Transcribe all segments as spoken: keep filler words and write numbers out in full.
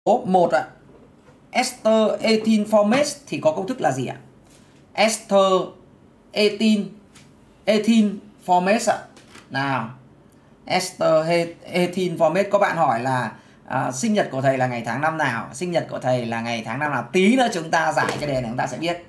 một ạ. Ester eighteen formate thì có công thức là gì ạ? Ester eighteen eighteen formate ạ. Nào, Ester eighteen formate, có bạn hỏi là à, sinh nhật của thầy là ngày tháng năm nào? Sinh nhật của thầy là ngày tháng năm nào? Tí nữa chúng ta giải cái đề này chúng ta sẽ biết.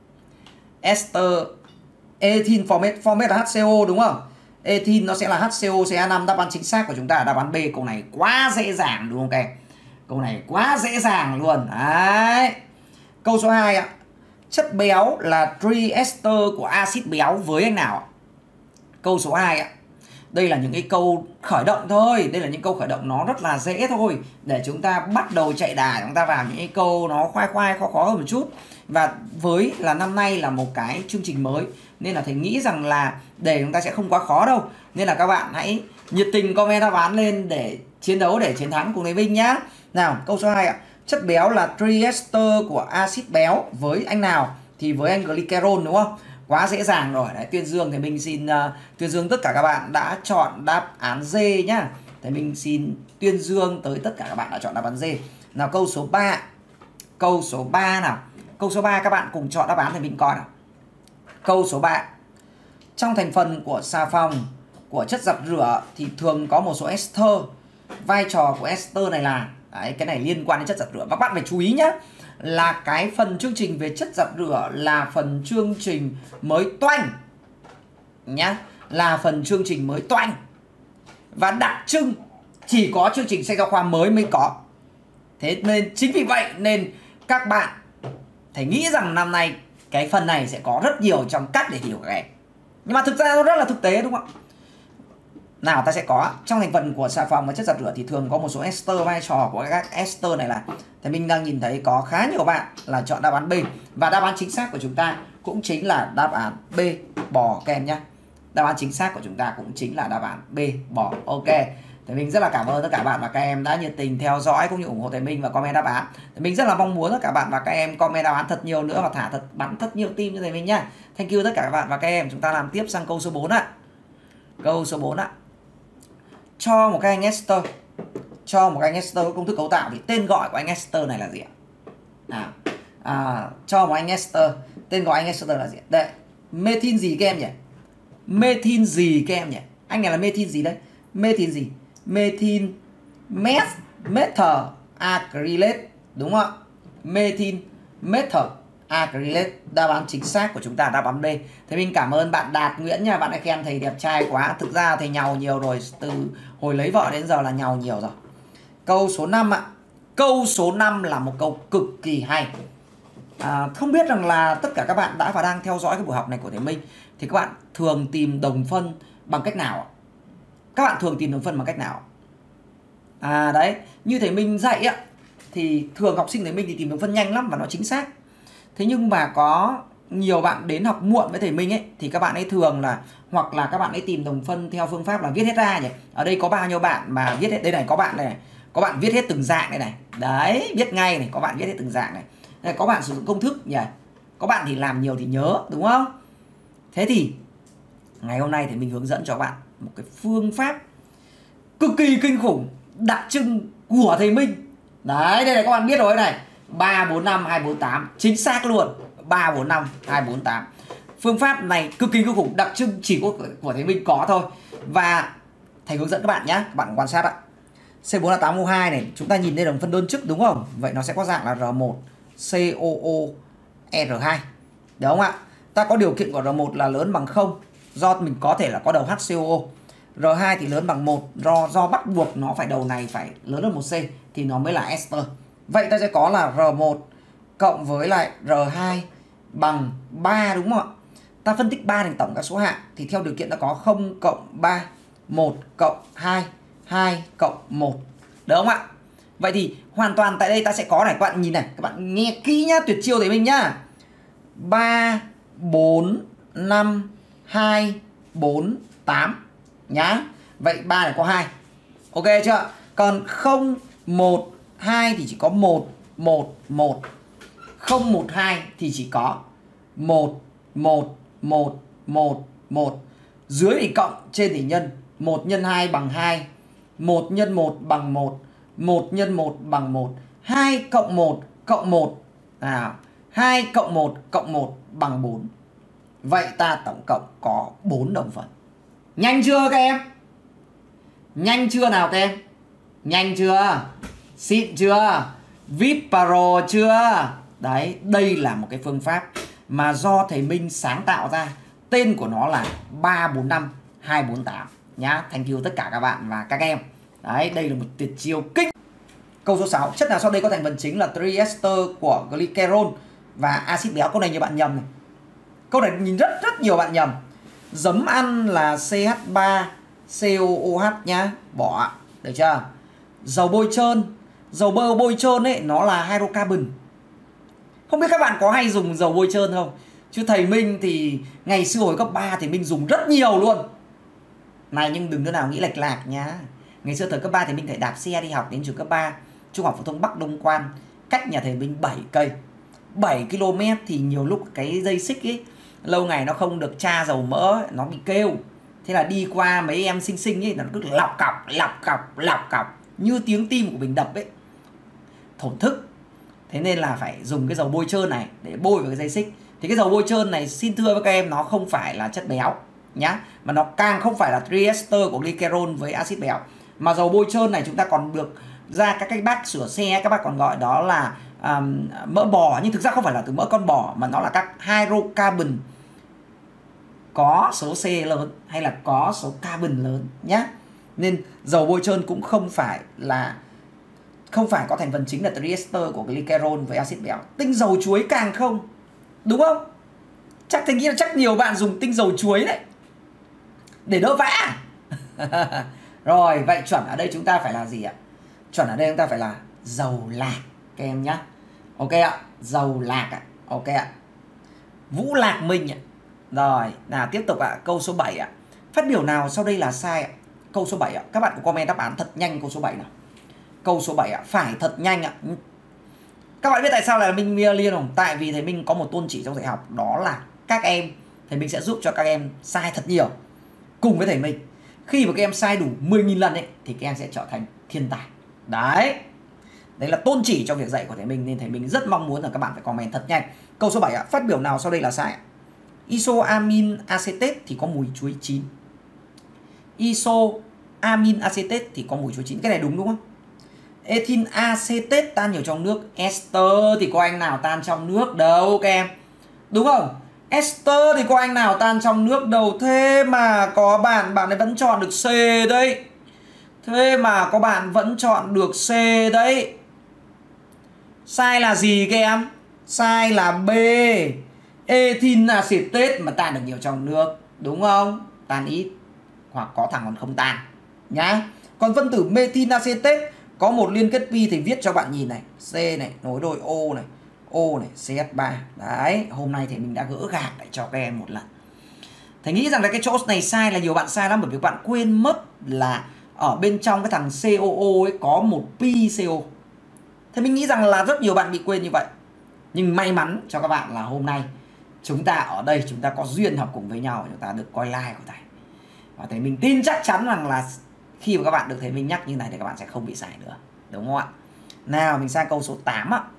Ester eighteen format, format là hát xê ô đúng không? eighteen nó sẽ là hát xê ô xê a năm. Đáp án chính xác của chúng ta là đáp án B. Câu này quá dễ dàng đúng không các em? Câu này quá dễ dàng luôn. Đấy. Câu số hai ạ. Chất béo là triester của axit béo với anh nào ạ? Câu số hai ạ. Đây là những cái câu khởi động thôi. Đây là những câu khởi động nó rất là dễ thôi. Để chúng ta bắt đầu chạy đà, chúng ta vào những cái câu nó khoai khoai khó khó hơn một chút. Và với là năm nay là một cái chương trình mới, nên là thầy nghĩ rằng là đề chúng ta sẽ không quá khó đâu. Nên là các bạn hãy nhiệt tình comment đáp án lên để chiến đấu, để chiến thắng cùng thầy Vinh nhá. Nào, câu số hai ạ. Chất béo là triester của axit béo với anh nào? Thì với anh glycerol đúng không? Quá dễ dàng rồi. Đấy, Tuyên Dương thì mình xin uh, tuyên dương tất cả các bạn đã chọn đáp án D nhá. Thì mình xin tuyên dương tới tất cả các bạn đã chọn đáp án D. Nào, câu số ba. Câu số ba nào. Câu số ba các bạn cùng chọn đáp án thì mình coi nào. Câu số ba. Trong thành phần của xà phòng, của chất giặt rửa thì thường có một số ester. Vai trò của ester này là, đấy, cái này liên quan đến chất giặt rửa. Các bạn phải chú ý nhé, là cái phần chương trình về chất giặt rửa là phần chương trình mới toanh nhá, là phần chương trình mới toanh và đặc trưng chỉ có chương trình sách giáo khoa mới mới có. Thế nên chính vì vậy nên các bạn thầy nghĩ rằng năm nay cái phần này sẽ có rất nhiều trong cách để hiểu các em. Nhưng mà thực ra nó rất là thực tế đúng không ạ? Nào, ta sẽ có trong thành phần của xà phòng và chất giặt rửa thì thường có một số ester. Vai trò của các ester này là, thì mình đang nhìn thấy có khá nhiều bạn là chọn đáp án B. Và đáp án chính xác của chúng ta cũng chính là đáp án B, bò các em nhé. Đáp án chính xác của chúng ta cũng chính là đáp án B, bò. Ok. Thì mình rất là cảm ơn tất cả bạn và các em đã nhiệt tình theo dõi cũng như ủng hộ thầy Minh và comment đáp án. Thì mình rất là mong muốn tất cả bạn và các em comment đáp án thật nhiều nữa và thả thật bắn thật nhiều tim cho thầy Minh nhá. Thank you tất cả các bạn và các em. Chúng ta làm tiếp sang câu số bốn ạ. Câu số bốn ạ. Cho một cái anh ester, cho một cái anh ester có công thức cấu tạo thì tên gọi của anh ester này là gì ạ? À, à, cho một anh ester, tên gọi anh ester là gì? Đây, methyl gì các em nhỉ? Methyl gì các em nhỉ? Anh này là methyl gì đấy? Methyl gì? Methyl meth methyl acrylate đúng không ạ? Methyl methyl acrylate. Đáp án chính xác của chúng ta đáp án B. Thế mình cảm ơn bạn Đạt Nguyễn nha, bạn đã khen thầy đẹp trai quá. Thực ra thầy nhàu nhiều rồi, từ hồi lấy vợ đến giờ là nhàu nhiều rồi. Câu số năm ạ. Câu số năm là một câu cực kỳ hay. À, không biết rằng là tất cả các bạn đã và đang theo dõi cái buổi học này của thầy Minh thì các bạn thường tìm đồng phân bằng cách nào ạ? Các bạn thường tìm đồng phân bằng cách nào? À đấy, như thầy Minh dạy ạ, thì thường học sinh thầy Minh thì tìm đồng phân nhanh lắm và nó chính xác. Thế nhưng mà có nhiều bạn đến học muộn với thầy Minh ấy thì các bạn ấy thường là, hoặc là các bạn ấy tìm đồng phân theo phương pháp là viết hết ra nhỉ. Ở đây có bao nhiêu bạn mà viết hết, đây này, có bạn đây này, có bạn viết hết từng dạng đây này. Đấy, biết ngay này, có bạn viết hết từng dạng này. Đây, có bạn sử dụng công thức nhỉ. Có bạn thì làm nhiều thì nhớ đúng không? Thế thì ngày hôm nay thì mình hướng dẫn cho các bạn một cái phương pháp cực kỳ kinh khủng, đặc trưng của thầy Minh. Đấy, đây này, các bạn biết rồi này, ba bốn năm hai bốn tám, chính xác luôn, ba bốn năm hai bốn tám. Phương pháp này cực kỳ kinh khủng, đặc trưng chỉ có của thầy Minh có thôi. Và thầy hướng dẫn các bạn nhé, các bạn quan sát ạ. C bốn là tám O hai này, chúng ta nhìn đây là đồng phân đơn chức đúng không? Vậy nó sẽ có dạng là R một C O O R hai. Đúng không ạ? Ta có điều kiện của R một là lớn bằng không, do mình có thể là có đầu H C O O. R hai thì lớn bằng một, do, do bắt buộc nó phải đầu này phải lớn hơn một C thì nó mới là ester. Vậy ta sẽ có là R một cộng với lại R hai bằng ba đúng không ạ? Ta phân tích ba thành tổng các số hạng thì theo điều kiện ta có không cộng ba, một cộng hai, hai cộng một. Đúng không ạ? Vậy thì hoàn toàn tại đây ta sẽ có này, các bạn nhìn này, các bạn nghe kỹ nhá, tuyệt chiêu thầy Minh nhá. ba, bốn, năm, hai, bốn, tám nhá. Vậy ba này có hai. Ok chưa? Còn không, một, hai thì chỉ có một, một, một. không, một, hai thì chỉ có một, một, một, một, một. Dưới thì cộng, trên thì nhân. một nhân hai bằng hai, một nhân một bằng một, một nhân một bằng một, hai cộng một cộng một. Nào, hai cộng một cộng một bằng bốn. Vậy ta tổng cộng có bốn đồng phần. Nhanh chưa các em? Nhanh chưa nào các em? Nhanh chưa? Xịn chưa? vê i pê Pro chưa? Đấy, đây là một cái phương pháp mà do thầy Minh sáng tạo ra. Tên của nó là ba bốn năm hai bốn tám nhá. Thank you tất cả các bạn và các em. Đấy, đây là một tuyệt chiêu kinh. Câu số sáu, chất nào sau đây có thành phần chính là triester của glycerol và axit béo? Câu này nhiều bạn nhầm này. Câu này nhìn rất rất nhiều bạn nhầm. Giấm ăn là xê hát ba xê o ô hát nhá, bỏ. Được chưa? Dầu bôi trơn, dầu bơ bôi trơn ấy nó là hydrocarbon. Không biết các bạn có hay dùng dầu bôi trơn không? Chứ thầy Minh thì ngày xưa hồi cấp ba thì Minh dùng rất nhiều luôn. Này nhưng đừng đứa nào nghĩ lệch lạc nhá. Ngày xưa thời cấp ba thì Minh phải đạp xe đi học đến trường cấp ba, Trung học phổ thông Bắc Đông Quan, cách nhà thầy Minh bảy cây. bảy ki lô mét thì nhiều lúc cái dây xích ấy lâu ngày nó không được tra dầu mỡ ấy, nó bị kêu. Thế là đi qua mấy em xinh xinh ấy nó cứ lọc cọc, lọc cọc, lọc cọc như tiếng tim của mình đập ấy. Thổn thức. Thế nên là phải dùng cái dầu bôi trơn này để bôi vào cái dây xích. Thì cái dầu bôi trơn này xin thưa với các em nó không phải là chất béo nhá, mà nó càng không phải là triester của glycerol với axit béo. Mà dầu bôi trơn này chúng ta còn được ra các cái bác sửa xe các bác còn gọi đó là um, mỡ bò, nhưng thực ra không phải là từ mỡ con bò mà nó là các hydrocarbon có số C lớn hay là có số carbon lớn nhá. Nên dầu bôi trơn cũng không phải là không phải có thành phần chính là triester của glycerol với axit béo. Tinh dầu chuối càng không, đúng không? Chắc tôi nghĩ là chắc nhiều bạn dùng tinh dầu chuối đấy để đỡ vã. Rồi, vậy chuẩn ở đây chúng ta phải là gì ạ? Chuẩn ở đây chúng ta phải là dầu lạc các em nhá. Ok ạ, dầu lạc ạ. Ok ạ. Vũ Lạc Minh ạ. Rồi, nào tiếp tục ạ, câu số bảy ạ. Phát biểu nào sau đây là sai ạ? Câu số bảy ạ. Các bạn có comment đáp án thật nhanh câu số bảy nào. Câu số bảy ạ, phải thật nhanh ạ. Các bạn biết tại sao là Minh liên không? Tại vì thầy Minh có một tôn chỉ trong dạy học, đó là các em, thầy Minh sẽ giúp cho các em sai thật nhiều cùng với thầy Minh. Khi mà các em sai đủ mười nghìn lần ấy thì các em sẽ trở thành thiên tài. Đấy. Đấy là tôn chỉ trong việc dạy của thầy Minh, nên thầy Minh rất mong muốn là các bạn phải comment thật nhanh. Câu số bảy ạ, phát biểu nào sau đây là sai? Isoamin acetate thì có mùi chuối chín. Isoamin acetate thì có mùi chuối chín. Cái này đúng đúng không? Ethyl acetate tan nhiều trong nước. Ester thì có anh nào tan trong nước đâu các em. Đúng không? Ester thì có anh nào tan trong nước đâu. Thế mà có bạn, bạn ấy vẫn chọn được C đấy. Thế mà có bạn vẫn chọn được C đấy. Sai là gì các em? Sai là B. Ethyl acetate mà tan được nhiều trong nước. Đúng không? Tan ít. Hoặc có thằng còn không tan nhá. Còn phân tử methyl acetate có một liên kết pi thì viết cho bạn nhìn này. C này, nối đôi O này. O này, C H ba. Đấy, hôm nay thì mình đã gỡ gạc lại cho các em một lần. Thầy nghĩ rằng là cái chỗ này sai là nhiều bạn sai lắm, bởi vì bạn quên mất là ở bên trong cái thằng xê o ô ấy có một pi xê o. Thế mình nghĩ rằng là rất nhiều bạn bị quên như vậy. Nhưng may mắn cho các bạn là hôm nay chúng ta ở đây, chúng ta có duyên học cùng với nhau, chúng ta được coi live của thầy. Và thầy mình tin chắc chắn rằng là khi mà các bạn được thầy Minh nhắc như này thì các bạn sẽ không bị sai nữa. Đúng không ạ? Nào mình sang câu số tám ạ.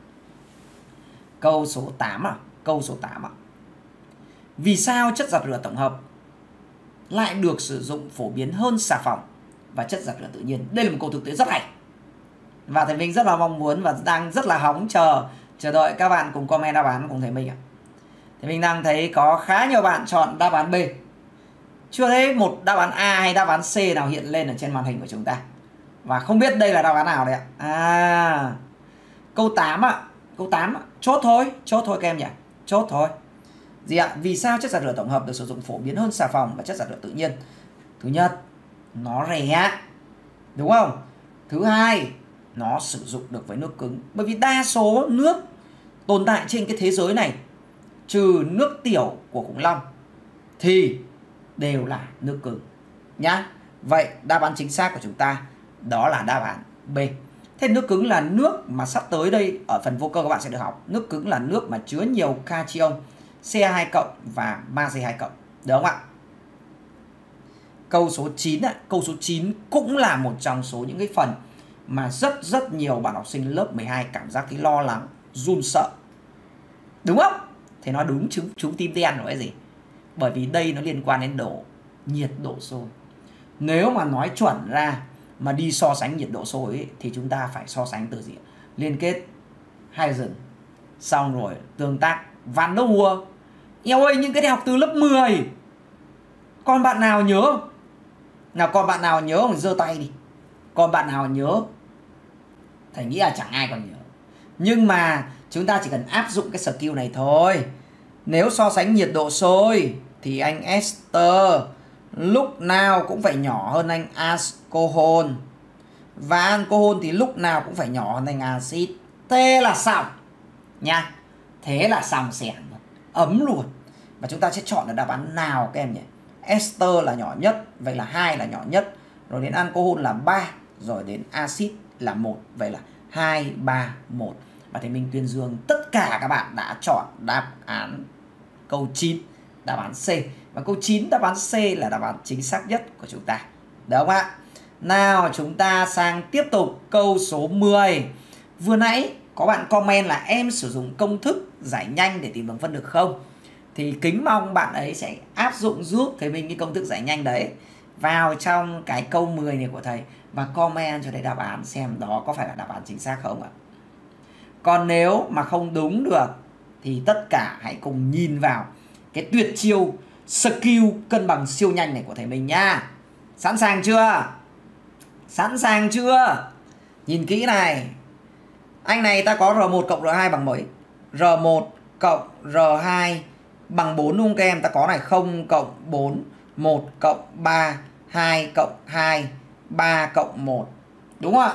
Câu số tám ạ. Câu số tám ạ. Vì sao chất giặt rửa tổng hợp lại được sử dụng phổ biến hơn xà phòng và chất giặt rửa tự nhiên? Đây là một câu thực tế rất hay. Và thầy Minh rất là mong muốn và đang rất là hóng chờ chờ đợi các bạn cùng comment đáp án cùng thầy Minh ạ. Thầy Minh đang thấy có khá nhiều bạn chọn đáp án B. Chưa thấy một đáp án A hay đáp án C nào hiện lên ở trên màn hình của chúng ta. Và không biết đây là đáp án nào đấy ạ. À, câu tám ạ. Câu tám ạ. Chốt thôi. Chốt thôi các em nhỉ. Chốt thôi. Gì ạ? Vì sao chất giặt rửa tổng hợp được sử dụng phổ biến hơn xà phòng và chất giặt rửa tự nhiên? Thứ nhất, nó rẻ. Đúng không? Thứ hai, nó sử dụng được với nước cứng. Bởi vì đa số nước tồn tại trên cái thế giới này, trừ nước tiểu của khủng long, thì đều là nước cứng nhá. Vậy đáp án chính xác của chúng ta đó là đáp án B. Thế nước cứng là nước mà sắp tới đây ở phần vô cơ các bạn sẽ được học. Nước cứng là nước mà chứa nhiều cation, C hai cộng và magie hai cộng. Được không ạ? Câu số chín ạ. Câu số chín cũng là một trong số những cái phần mà rất rất nhiều bạn học sinh lớp mười hai cảm giác thấy lo lắng, run sợ. Đúng không? Thế nó đúng trúng trúng tim đen rồi cái gì? Bởi vì đây nó liên quan đến độ nhiệt độ sôi. Nếu mà nói chuẩn ra mà đi so sánh nhiệt độ sôi ấy, thì chúng ta phải so sánh từ gì? Liên kết Hydrogen, xong rồi tương tác Van der Waals. Eo ơi, những cái này học từ lớp mười. Còn bạn nào nhớ không? Nào, còn bạn nào nhớ không? Giơ tay đi. Còn bạn nào nhớ? Thầy nghĩ là chẳng ai còn nhớ. Nhưng mà chúng ta chỉ cần áp dụng cái skill này thôi. Nếu so sánh nhiệt độ sôi thì anh ester lúc nào cũng phải nhỏ hơn anh alcohol. Và alcohol thì lúc nào cũng phải nhỏ hơn anh axit. Thế là xong nha. Thế là xong xẻng, ấm luôn. Và chúng ta sẽ chọn được đáp án nào các em nhỉ? Ester là nhỏ nhất, vậy là hai là nhỏ nhất. Rồi đến alcohol là ba, rồi đến axit là một, vậy là hai, ba, một. Và thầy Minh tuyên dương tất cả các bạn đã chọn đáp án câu chín, đáp án C. Và câu chín, đáp án C là đáp án chính xác nhất của chúng ta. Được không ạ? Nào, chúng ta sang tiếp tục câu số mười. Vừa nãy có bạn comment là em sử dụng công thức giải nhanh để tìm đường phân được không? Thì kính mong bạn ấy sẽ áp dụng giúp thầy Minh cái công thức giải nhanh đấy vào trong cái câu mười này của thầy và comment cho thầy đáp án xem đó có phải là đáp án chính xác không ạ. Còn nếu mà không đúng được thì tất cả hãy cùng nhìn vào cái tuyệt chiêu skill cân bằng siêu nhanh này của thầy Minh nha. Sẵn sàng chưa? Sẵn sàng chưa? Nhìn kỹ này. Anh này ta có R một cộng R hai bằng mấy? R một cộng R hai bằng bốn đúng không các em? Ta có này không cộng bốn, một cộng ba, hai cộng hai, ba cộng một. Đúng không ạ?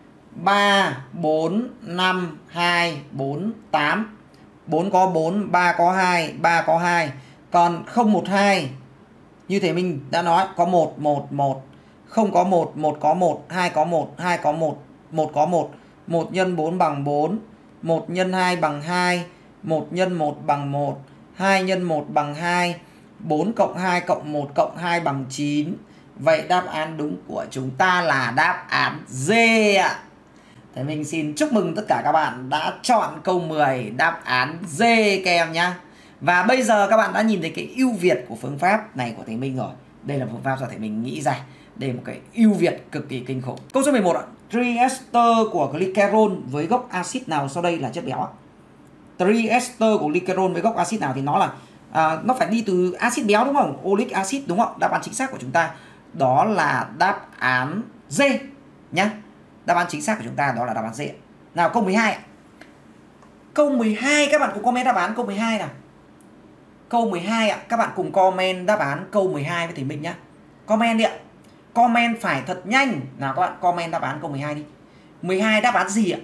ba, bốn, năm, hai, bốn, tám. bốn có bốn, ba có hai, ba có hai. Còn không một hai như thế mình đã nói có một, một, một. Không có một, một có một, hai có một, hai có một, một có một. một nhân bốn bằng bốn, một nhân hai bằng hai, một nhân một bằng một, hai nhân một bằng hai, bốn cộng hai cộng một cộng hai bằng chín. Vậy đáp án đúng của chúng ta là đáp án D ạ. Thế mình xin chúc mừng tất cả các bạn đã chọn câu mười đáp án D các em nhé. Và bây giờ các bạn đã nhìn thấy cái ưu việt của phương pháp này của thầy Minh rồi. Đây là phương pháp do thầy Minh nghĩ ra. Đây là một cái ưu việt cực kỳ kinh khủng. Câu số mười một ạ. Triester của glycerol với gốc axit nào sau đây là chất béo ạ? Triester của glycerol với gốc axit nào thì nó là à, nó phải đi từ axit béo đúng không? Oleic acid đúng không? Đáp án chính xác của chúng ta đó là đáp án D nhá. Đáp án chính xác của chúng ta đó là đáp án D. Nào câu mười hai ạ. Câu mười hai các bạn cùng comment đáp án câu mười hai nào. Câu mười hai ạ, các bạn cùng comment đáp án câu mười hai với thầy Minh nhá. Comment đi ạ. Comment phải thật nhanh. Nào các bạn comment đáp án câu mười hai đi. mười hai đáp án gì ạ?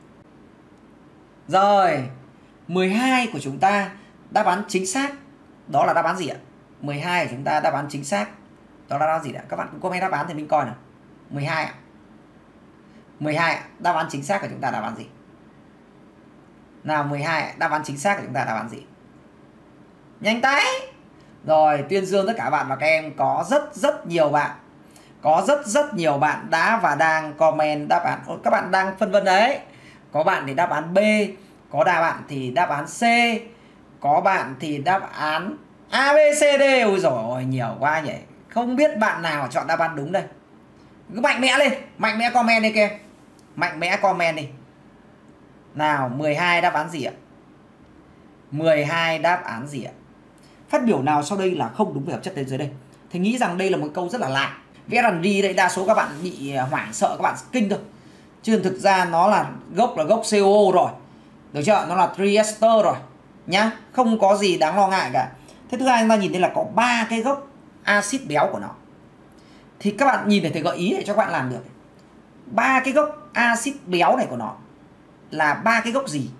Rồi, mười hai của chúng ta đáp án chính xác đó là đáp án gì ạ? mười hai của chúng ta đáp án chính xác đó là đáp án gì ạ? Các bạn cùng comment đáp án thì mình coi nào. mười hai ạ. mười hai ạ, đáp án chính xác của chúng ta đáp án gì? Nào mười hai ạ, đáp án chính xác của chúng ta đáp án gì? Nhanh tay. Rồi, tuyên dương tất cả bạn và các em có rất rất nhiều bạn. Có rất rất nhiều bạn đã và đang comment đáp án. Các bạn đang phân vân đấy. Có bạn thì đáp án B, có đa bạn thì đáp án C, có bạn thì đáp án A, B, C, D. Ôi dồi ôi, nhiều quá nhỉ. Không biết bạn nào chọn đáp án đúng đây. Cứ mạnh mẽ lên, mạnh mẽ comment đi kìa. Mạnh mẽ comment đi. Nào, mười hai đáp án gì ạ? mười hai đáp án gì ạ? Phát biểu nào sau đây là không đúng về hợp chất bên dưới đây? Thì nghĩ rằng đây là một câu rất là lạ. vê rờ đê đây đa số các bạn bị hoảng sợ, các bạn kinh thôi. Chứ thực ra nó là gốc là gốc xê o ô rồi. Được chưa? Nó là triester rồi nhá, không có gì đáng lo ngại cả. Thế thứ hai chúng ta nhìn thấy là có ba cái gốc axit béo của nó. Thì các bạn nhìn để thầy gợi ý để cho các bạn làm được. Ba cái gốc axit béo này của nó là ba cái gốc gì?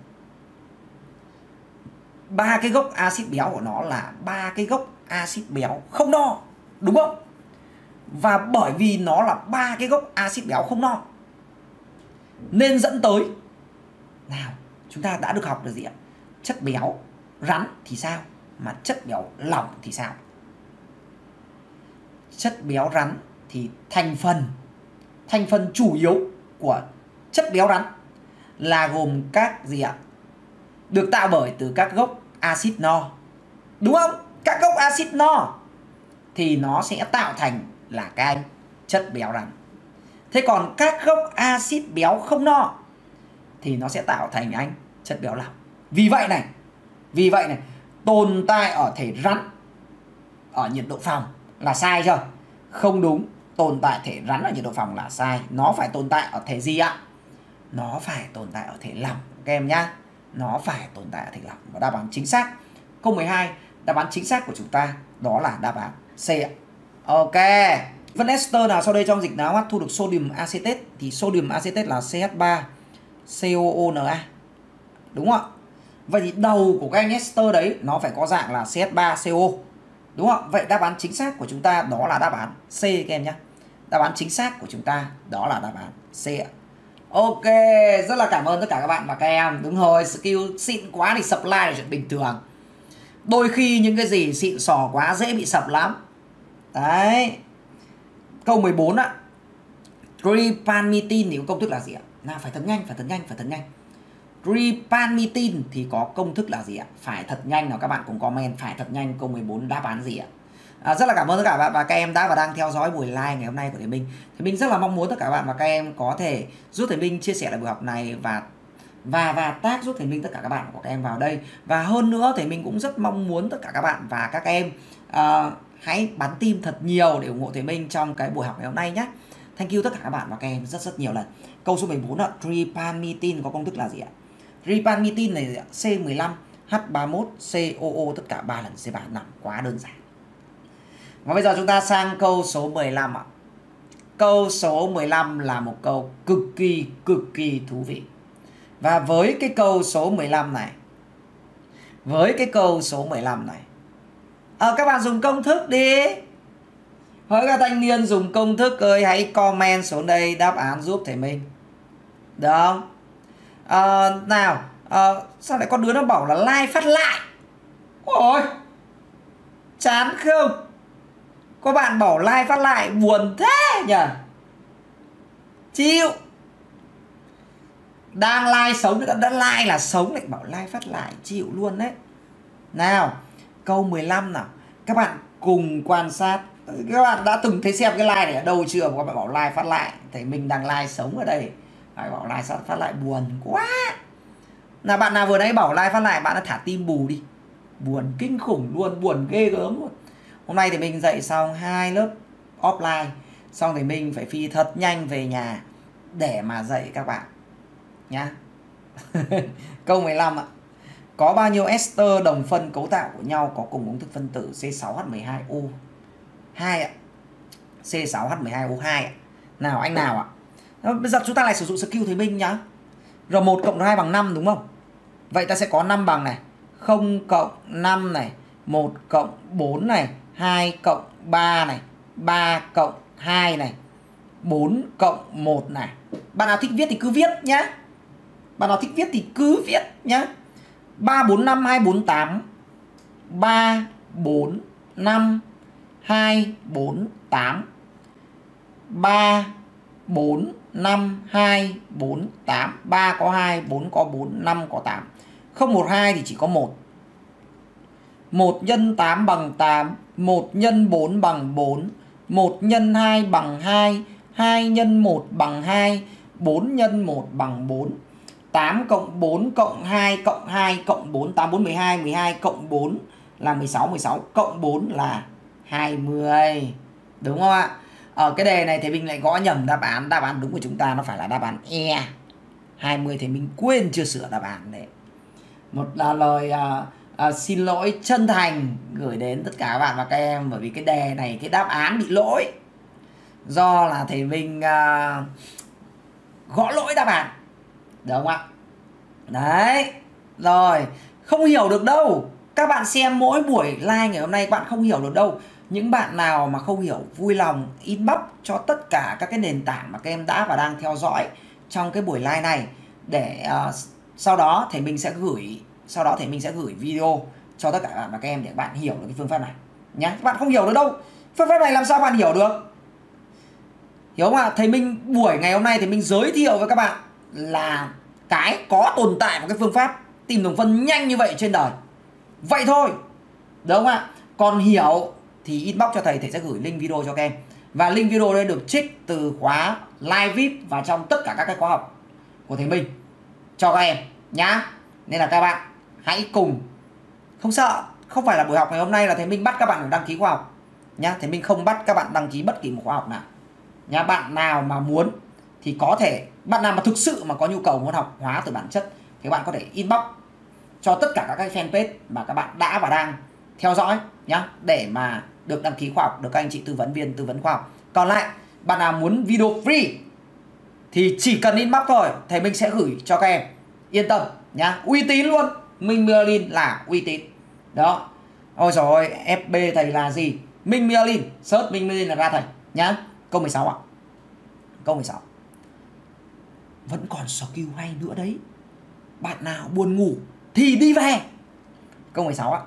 Ba cái gốc axit béo của nó là ba cái gốc axit béo không no, đúng không? Và bởi vì nó là ba cái gốc axit béo không no nên dẫn tới nào, chúng ta đã được học được gì ạ? Chất béo rắn thì sao? Mà chất béo lỏng thì sao? Chất béo rắn thì thành phần thành phần chủ yếu của chất béo rắn là gồm các gì ạ? Được tạo bởi từ các gốc axit no. Đúng không? Các gốc axit no thì nó sẽ tạo thành là cái chất béo rắn. Thế còn các gốc axit béo không no thì nó sẽ tạo thành anh chất béo lỏng. Vì vậy này, vì vậy này, tồn tại ở thể rắn ở nhiệt độ phòng là sai chưa? Không đúng. Tồn tại thể rắn ở nhiệt độ phòng là sai. Nó phải tồn tại ở thể gì ạ? Nó phải tồn tại ở thể lỏng các em nhá. Nó phải tồn tại ở thể lỏng. Và đáp án chính xác câu mười hai, đáp án chính xác của chúng ta đó là đáp án C ạ. Ok. Phân ester nào sau đây trong dịch não hấp thu được sodium acetate? Thì sodium acetate là xê hát ba xê o o en a. Đúng không ạ? Vậy thì đầu của các anh ester đấy nó phải có dạng là xê hát ba xê o. Đúng không? Vậy đáp án chính xác của chúng ta đó là đáp án C các em nhé. Đáp án chính xác của chúng ta đó là đáp án C ạ. Ok, rất là cảm ơn tất cả các bạn và các em. Đúng rồi, skill xịn quá thì sập like là chuyện bình thường. Đôi khi những cái gì xịn sò quá dễ bị sập lắm. Đấy. Câu mười bốn ạ. Tripanmetin thì có công thức là gì ạ? Nào phải thật nhanh, phải thật nhanh, phải thật nhanh. Tripanmetin thì có công thức là gì ạ? Phải thật nhanh nào các bạn cùng comment, phải thật nhanh câu mười bốn đáp án gì ạ? À, rất là cảm ơn tất cả các bạn và các em đã và đang theo dõi buổi live ngày hôm nay của Thầy Minh. Thầy Minh rất là mong muốn tất cả các bạn và các em có thể giúp Thầy Minh chia sẻ lại buổi học này và và và tag giúp Thầy Minh tất cả các bạn của các em vào đây. Và hơn nữa Thầy Minh cũng rất mong muốn tất cả các bạn và các em uh, hãy bắn tim thật nhiều để ủng hộ Thầy Minh trong cái buổi học ngày hôm nay nhé. Thank you tất cả các bạn và các em rất rất nhiều lần. Câu số mười bốn ạ. Tripanmetin có công thức là gì ạ? Tripanmetin này C mười lăm H ba mươi mốt C O O tất cả ba lần C ba năm, quá đơn giản. Và bây giờ chúng ta sang câu số mười lăm ạ. Câu số mười lăm là một câu cực kỳ cực kỳ thú vị. Và với cái câu số mười lăm này, với cái câu số mười lăm này, à, các bạn dùng công thức đi. Hỡi các thanh niên dùng công thức ơi, hãy comment xuống đây đáp án giúp Thầy Minh. Được không? À, nào, à, sao lại con đứa nó bảo là like phát lại? Ôi, chán không? Có bạn bảo like phát lại buồn thế nhỉ? Chịu. Đang like sống thì đã like là sống lại bảo like phát lại, chịu luôn đấy. Nào, câu mười lăm nào. Các bạn cùng quan sát. Các bạn đã từng thấy xem cái like này ở đâu chưa? Các bạn bảo like phát lại. Thầy mình đang like sống ở đây. Phải bảo like phát lại buồn quá. Là bạn nào vừa nãy bảo like phát lại bạn đã thả tim bù đi. Buồn kinh khủng luôn, buồn ghê gớm luôn. Hôm nay thì mình dạy xong hai lớp offline, xong thì mình phải phi thật nhanh về nhà để mà dạy các bạn nhá. Câu mười lăm ạ. Có bao nhiêu ester đồng phân cấu tạo của nhau có cùng công thức phân tử C sáu H mười hai O hai ạ? C sáu H mười hai O hai ạ. Nào anh nào ạ? Bây giờ chúng ta lại sử dụng skill Thầy Minh nhá. R một cộng R hai bằng năm đúng không? Vậy ta sẽ có năm bằng này, không cộng năm này, một cộng bốn này, hai cộng ba này, ba cộng hai này, bốn cộng một này. Bạn nào thích viết thì cứ viết nhá. Bạn nào thích viết thì cứ viết nhá. ba, bốn, năm, hai, bốn, tám. ba, bốn, năm, hai, bốn, tám. ba, bốn, năm, hai, bốn, tám. ba có hai, bốn có bốn, năm có tám. Không một hai thì chỉ có một. một nhân tám bằng tám. một nhân bốn bằng bốn. một nhân hai bằng hai. hai nhân một bằng hai. bốn nhân một bằng bốn. tám cộng bốn cộng hai cộng hai cộng bốn. tám, bốn, mười hai. mười hai cộng bốn là mười sáu. mười sáu cộng bốn là hai mươi. Đúng không ạ? Ở cái đề này thì mình lại gõ nhầm đáp án. Đáp án đúng của chúng ta nó phải là đáp án E. hai mươi thì mình quên chưa sửa đáp án đấy. Một là lời à, à, xin lỗi chân thành gửi đến tất cả các bạn và các em. Bởi vì cái đề này cái đáp án bị lỗi. Do là thầy mình à, gõ lỗi đáp án. Được không ạ? Đấy. Rồi. Không hiểu được đâu. Các bạn xem mỗi buổi live ngày hôm nay các bạn không hiểu được đâu. Những bạn nào mà không hiểu vui lòng inbox cho tất cả các cái nền tảng mà các em đã và đang theo dõi trong cái buổi live này. Để uh, sau đó thầy mình sẽ gửi Sau đó thầy mình sẽ gửi video cho tất cả các bạn và các em để các bạn hiểu được cái phương pháp này nhé. Các bạn không hiểu được đâu. Phương pháp này làm sao bạn hiểu được? Hiểu không ạ? Thầy Minh buổi ngày hôm nay thì mình giới thiệu với các bạn là cái có tồn tại một cái phương pháp tìm đồng phân nhanh như vậy trên đời. Vậy thôi. Đúng không ạ? Còn hiểu thì inbox cho thầy, thầy sẽ gửi link video cho các em. Và link video đây được trích từ khóa live vê i pê và trong tất cả các cái khóa học của thầy Minh cho các em nhá. Nên là các bạn hãy cùng, không sợ, không phải là buổi học ngày hôm nay là thầy Minh bắt các bạn phải đăng ký khóa học nhá. Thầy Minh không bắt các bạn đăng ký bất kỳ một khóa học nào nhá. Bạn nào mà muốn thì có thể, bạn nào mà thực sự mà có nhu cầu muốn học hóa từ bản chất thì bạn có thể inbox cho tất cả các cái fanpage mà các bạn đã và đang theo dõi nhá, để mà được đăng ký khóa học, được các anh chị tư vấn viên tư vấn khoa học. Còn lại bạn nào muốn video free thì chỉ cần inbox thôi, thầy Minh sẽ gửi cho các em. Yên tâm nhá, uy tín luôn. Minh Myelin là uy tín đó. Ôi rồi ép bê thầy là gì? Minh Myelin, search Minh Myelin là ra thầy nhá. Câu mười sáu ạ. Câu mười sáu. Vẫn còn skill hay nữa đấy. Bạn nào buồn ngủ thì đi về. Câu mười sáu ạ.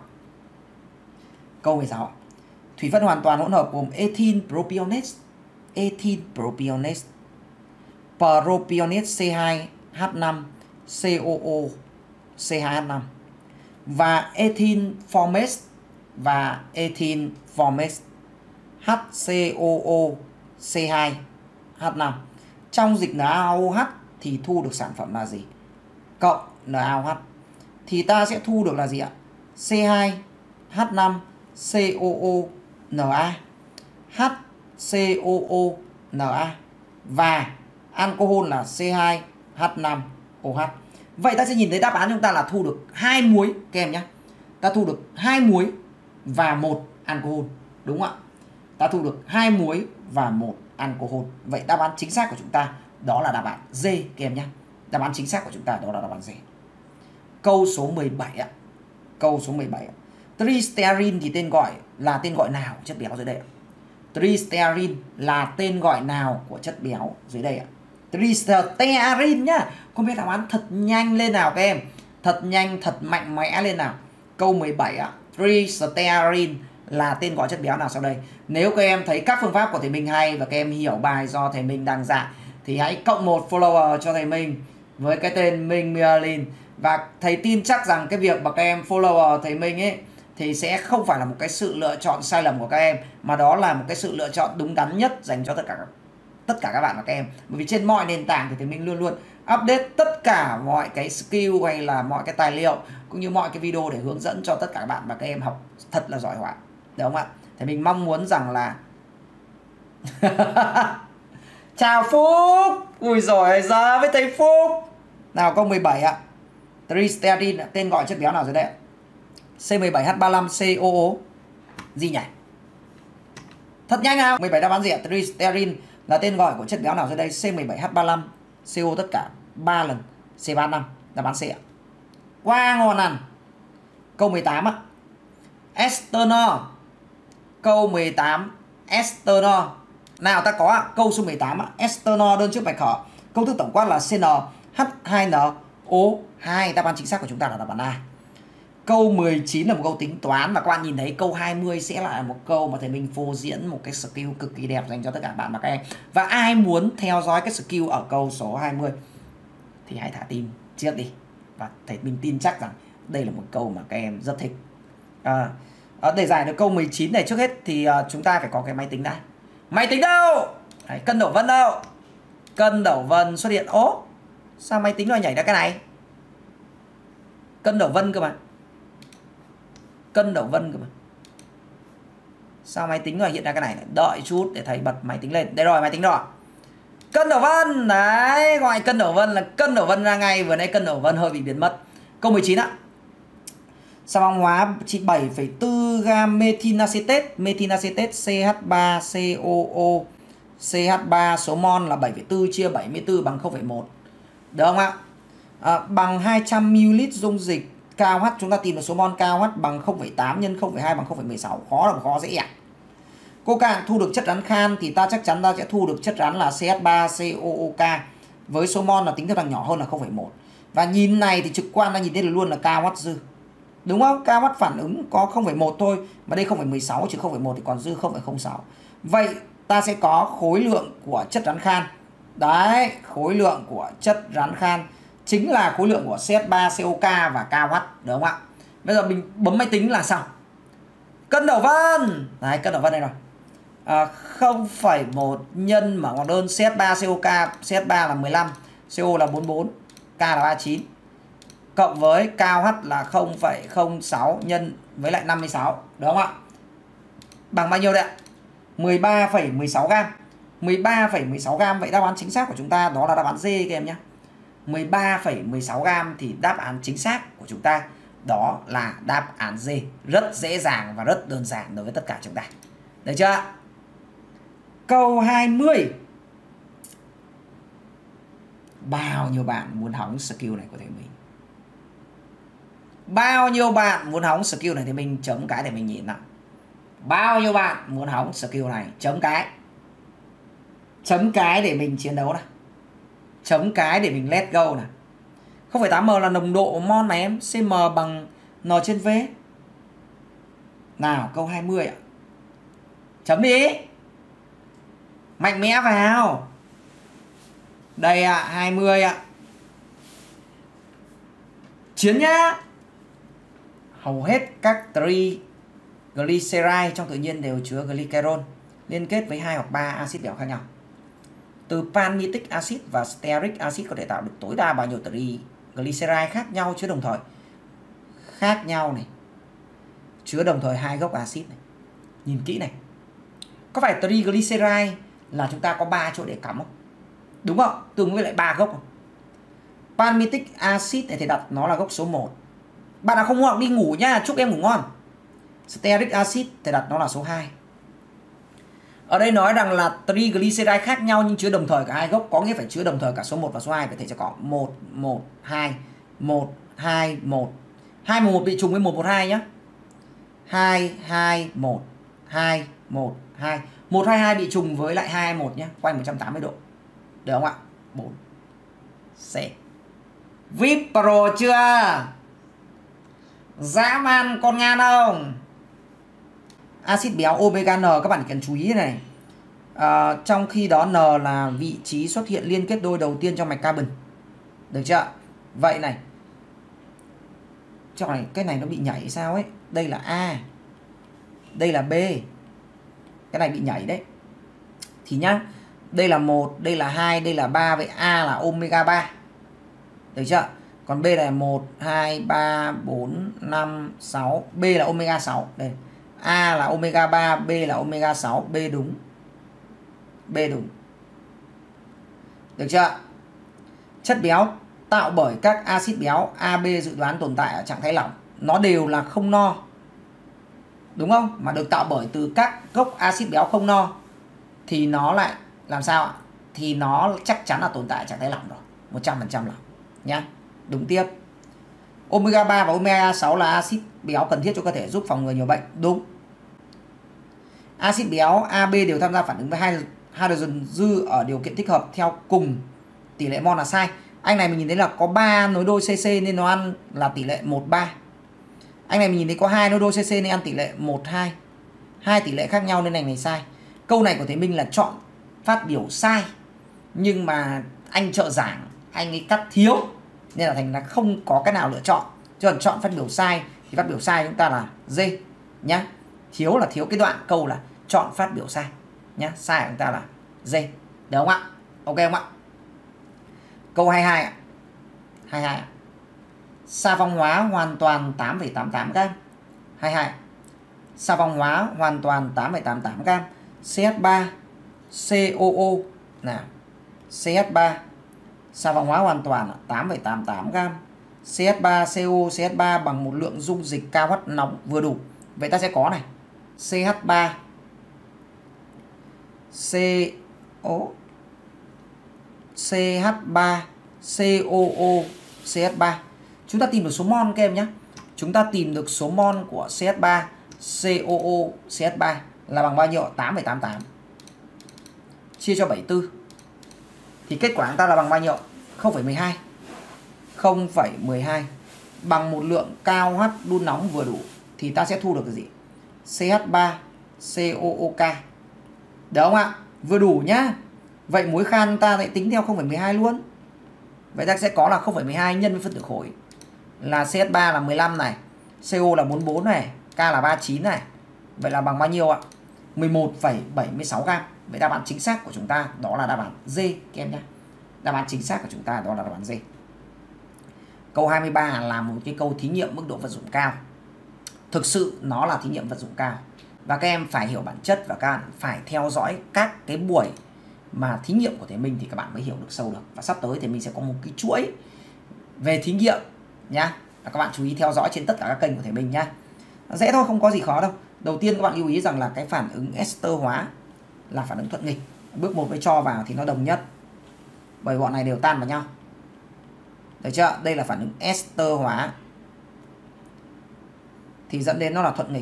Câu mười sáu ạ. Thủy phân hoàn toàn hỗn hợp gồm ethyl propionate, ethyl propionate, propionate C hai H năm C O O C hai H năm và ethyl formate và ethyl formate H C O O C hai H năm. Trong dịch N A O H thì thu được sản phẩm là gì? Cộng N A O H thì ta sẽ thu được là gì ạ? C hai H năm C O O N A H C O O N A và alcohol là C hai H năm O H. Vậy ta sẽ nhìn thấy đáp án chúng ta là thu được hai muối các em nhé. Ta thu được hai muối và một alcohol, đúng không ạ? Ta thu được hai muối và một alcohol. Vậy đáp án chính xác của chúng ta đó là đáp án D các em nhé. Đáp án chính xác của chúng ta đó là đáp án D. Câu số mười bảy ạ. Câu số mười bảy ạ. Tristearin thì tên gọi là tên gọi nào của chất béo dưới đây ạ? Tristearin là tên gọi nào của chất béo dưới đây ạ? Tristearin nhá. Không biết đáp án thật nhanh lên nào các em. Thật nhanh, thật mạnh mẽ lên nào. Câu mười bảy ạ. Tristearin là tên gọi chất béo nào sau đây? Nếu các em thấy các phương pháp của thầy Minh hay và các em hiểu bài do thầy Minh đang dạy thì hãy cộng một follower cho thầy Minh với cái tên Minh Myelin. Và thầy tin chắc rằng cái việc mà các em follow thầy Minh ấy thì sẽ không phải là một cái sự lựa chọn sai lầm của các em, mà đó là một cái sự lựa chọn đúng đắn nhất dành cho tất cả tất cả các bạn và các em. Bởi vì trên mọi nền tảng thì thầy Minh luôn luôn update tất cả mọi cái skill hay là mọi cái tài liệu cũng như mọi cái video để hướng dẫn cho tất cả các bạn và các em học thật là giỏi hóa. Được không ạ? Thầy Minh mong muốn rằng là chào Phúc. Ui giỏi ra với thầy Phúc. Nào câu mười bảy ạ. Tristearin tên gọi chất béo nào dưới đây? C mười bảy H ba mươi lăm C O O gì nhỉ? Thật nhanh nào. mười bảy đáp án gì ạ? Tristearin là tên gọi của chất béo nào dưới đây? C mười bảy H ba mươi lăm C O tất cả ba lần C ba mươi lăm. Đáp án C ạ. Quá ngon ăn. Câu mười tám ạ. Estanol. Câu mười tám estanol. Nào ta có ạ. Câu số mười tám ạ. Estanol đơn trước bạch khở. Công thức tổng quát là C N H hai N O hai. Đáp án chính xác của chúng ta là đáp án A. Câu mười chín là một câu tính toán và các bạn nhìn thấy câu hai mươi sẽ là một câu mà thầy Minh phô diễn một cái skill cực kỳ đẹp dành cho tất cả bạn và các em. Và ai muốn theo dõi cái skill ở câu số hai mươi thì hãy thả tim trước đi. Và thầy Minh tin chắc rằng đây là một câu mà các em rất thích. À, để giải được câu mười chín này trước hết thì chúng ta phải có cái máy tính đã. Máy tính đâu? Đấy, cân đổ vân đâu? Cân đổ vân xuất hiện. Ố, sao máy tính lại nhảy ra cái này? Cân đổ vân cơ mà. Cân đổ vân cơ mà. Sao máy tính lại hiện ra cái này? Đợi chút để thầy bật máy tính lên. Đây rồi, máy tính rồi. Cân đổ vân. Đấy, gọi cân đổ vân là cân đổ vân ra ngay. Vừa nãy cân đổ vân hơi bị biến mất. Câu mười chín ạ. Xà bóng hóa chỉ bảy phẩy bốn gam methinacetate. Methinacetate C H ba C O O C H ba số mol là bảy phẩy bốn chia bảy mươi tư bằng không phẩy một. Được không ạ? À, bằng hai trăm mi li lít dung dịch K O H, chúng ta tìm được số mol K O H bằng không phẩy tám nhân không phẩy hai bằng không phẩy mười sáu. Khó là khó dễ ạ. Cô cạn thu được chất rắn khan thì ta chắc chắn ta sẽ thu được chất rắn là C H ba C O O K với số mol là tính theo thằng nhỏ hơn là không phẩy một. Và nhìn này thì trực quan ta nhìn thấy được luôn là K O H dư. Đúng không? K O H phản ứng có không phẩy một thôi, mà đây không phẩy mười sáu chứ không phẩy một thì còn dư không phẩy không sáu. Vậy ta sẽ có khối lượng của chất rắn khan. Đấy, khối lượng của chất rắn khan chính là khối lượng của C H ba, C O K và K O H, đúng không ạ? Bây giờ mình bấm máy tính là sao? Cân đổ vân. Đấy, cân đổ vân đây rồi. À, không phẩy một nhân mở ngoặc đơn C H ba, C O K, C H ba là mười lăm, C O là bốn mươi bốn, K là ba mươi chín. Cộng với K O H là không phẩy không sáu nhân với lại năm mươi sáu, đúng không ạ? Bằng bao nhiêu đấy ạ? mười ba phẩy mười sáu gam. mười ba phẩy mười sáu gam, vậy đáp án chính xác của chúng ta đó là đáp án D các em nhé. mười ba phẩy mười sáu gam thì đáp án chính xác của chúng ta đó là đáp án D. Rất dễ dàng và rất đơn giản đối với tất cả chúng ta. Được chưa? Câu hai mươi. Bao nhiêu bạn muốn hóng skill này của thầy mình? Bao nhiêu bạn muốn hóng skill này thì mình chấm cái để mình nhìn nào. Bao nhiêu bạn muốn hóng skill này? Chấm cái. Chấm cái để mình chiến đấu này. Chấm cái để mình let go này. không phẩy tám M là nồng độ mol này em. Cm bằng N trên V. Nào, câu hai mươi ạ. Chấm đi. Mạnh mẽ vào. Đây ạ, à, hai mươi ạ. Chiến nhá. Hầu hết các triglyceride trong tự nhiên đều chứa glycerol liên kết với hai hoặc ba axit béo khác nhau. Từ palmitic acid và stearic acid có thể tạo được tối đa bao nhiêu triglyceride khác nhau chứa đồng thời. Khác nhau này. Chứa đồng thời hai gốc axit này. Nhìn kỹ này. Có phải triglyceride là chúng ta có ba chỗ để cắm không? Đúng không? Tương với lại ba gốc không? Palmitic acid này thì đặt nó là gốc số một. Bạn nào không ngon đi ngủ nha, chúc em ngủ ngon. Stearic acid thì đặt nó là số hai. Ở đây nói rằng là triglyceride khác nhau nhưng chứa đồng thời cả hai gốc, có nghĩa phải chứa đồng thời cả số một và số hai, vậy thì sẽ có một, một, hai, một, hai, một. hai, một bị trùng với một, một, hai nhé. hai, hai, một, hai, một, hai. một, hai, hai bị trùng với lại hai, một nhé, quay một trăm tám mươi độ. Được không ạ? bốn. C. vê i pê Pro chưa? Dã man con ngan không? Axit béo omega N các bạn cần chú ý này. À, trong khi đó N là vị trí xuất hiện liên kết đôi đầu tiên trong mạch carbon. Được chưa? Vậy này. Trong này cái này nó bị nhảy sao ấy? Đây là A. Đây là B. Cái này bị nhảy đấy. Thì nhá, đây là một, đây là hai, đây là ba, vậy A là omega ba. Được chưa? Còn B là một, hai, ba, bốn, năm, sáu. B là omega sáu. Đây. A là omega ba, B là omega sáu. B đúng. B đúng. Được chưa? Chất béo tạo bởi các axit béo A, B dự đoán tồn tại ở trạng thái lỏng. Nó đều là không no. Đúng không? Mà được tạo bởi từ các gốc axit béo không no. Thì nó lại làm sao ạ? Thì nó chắc chắn là tồn tại ở trạng thái lỏng rồi. một trăm phần trăm lỏng. Nhá. Đúng tiếp. Omega ba và omega sáu là axit béo cần thiết cho cơ thể giúp phòng ngừa nhiều bệnh. Đúng. Axit béo A, B đều tham gia phản ứng với hydrogen dư ở điều kiện thích hợp theo cùng tỷ lệ mol là sai. Anh này mình nhìn thấy là có ba nối đôi C C nên nó ăn là tỷ lệ một ba. Anh này mình nhìn thấy có hai nối đôi C C nên ăn tỷ lệ một hai. Hai tỷ lệ khác nhau nên này này sai. Câu này của thầy Minh là chọn phát biểu sai. Nhưng mà anh trợ giảng, anh ấy cắt thiếu nên là thành là không có cái nào lựa chọn. Chứ còn chọn phát biểu sai thì phát biểu sai chúng ta là D nhá. Thiếu là thiếu cái đoạn câu là chọn phát biểu sai nhá. Sai của chúng ta là D. Được không ạ? Ok không ạ? Câu hai mươi hai ạ. hai mươi hai ạ. Xà phòng hóa hoàn toàn tám phẩy tám mươi tám gam. hai mươi hai. Xà phòng hóa hoàn toàn tám phẩy tám mươi tám gam. C H ba C O O nào. C H ba xà phòng hóa hoàn toàn tám phẩy tám mươi tám gam. C H ba C O C H ba bằng một lượng dung dịch K H nóng vừa đủ. Vậy ta sẽ có này. C H ba C O C H ba C O O C H ba. Chúng ta tìm được số mol các em nhé. Chúng ta tìm được số mol của C H ba C O O C H ba là bằng bao nhiêu? tám phẩy tám mươi tám chia cho bảy mươi tư. Thì kết quả chúng ta là bằng bao nhiêu? không phẩy mười hai. không phẩy mười hai bằng một lượng cao H đun nóng vừa đủ thì ta sẽ thu được cái gì? C H ba C O O K Được không ạ? Vừa đủ nhá. Vậy muối khan ta lại tính theo không phẩy mười hai luôn. Vậy ta sẽ có là không phẩy mười hai nhân với phân tử khối là xê ét ba là mười lăm này, xê o là bốn mươi bốn này, K là ba mươi chín này. Vậy là bằng bao nhiêu ạ? mười một phẩy bảy mươi sáu gam. Vậy đáp án chính xác của chúng ta đó là đáp án D các em nhé. Đáp án chính xác của chúng ta đó là đáp án D. Câu hai mươi ba là một cái câu thí nghiệm mức độ vận dụng cao. Thực sự nó là thí nghiệm vận dụng cao. Và các em phải hiểu bản chất và các bạn phải theo dõi các cái buổi mà thí nghiệm của thầy Minh thì các bạn mới hiểu được sâu được. Và sắp tới thì mình sẽ có một cái chuỗi về thí nghiệm nhá. Các bạn chú ý theo dõi trên tất cả các kênh của thầy Minh nhá. Dễ thôi, không có gì khó đâu. Đầu tiên các bạn lưu ý rằng là cái phản ứng ester hóa là phản ứng thuận nghịch. Bước một với cho vào thì nó đồng nhất, bởi bọn này đều tan vào nhau. Được chưa? Đây là phản ứng ester hóa thì dẫn đến nó là thuận nghịch.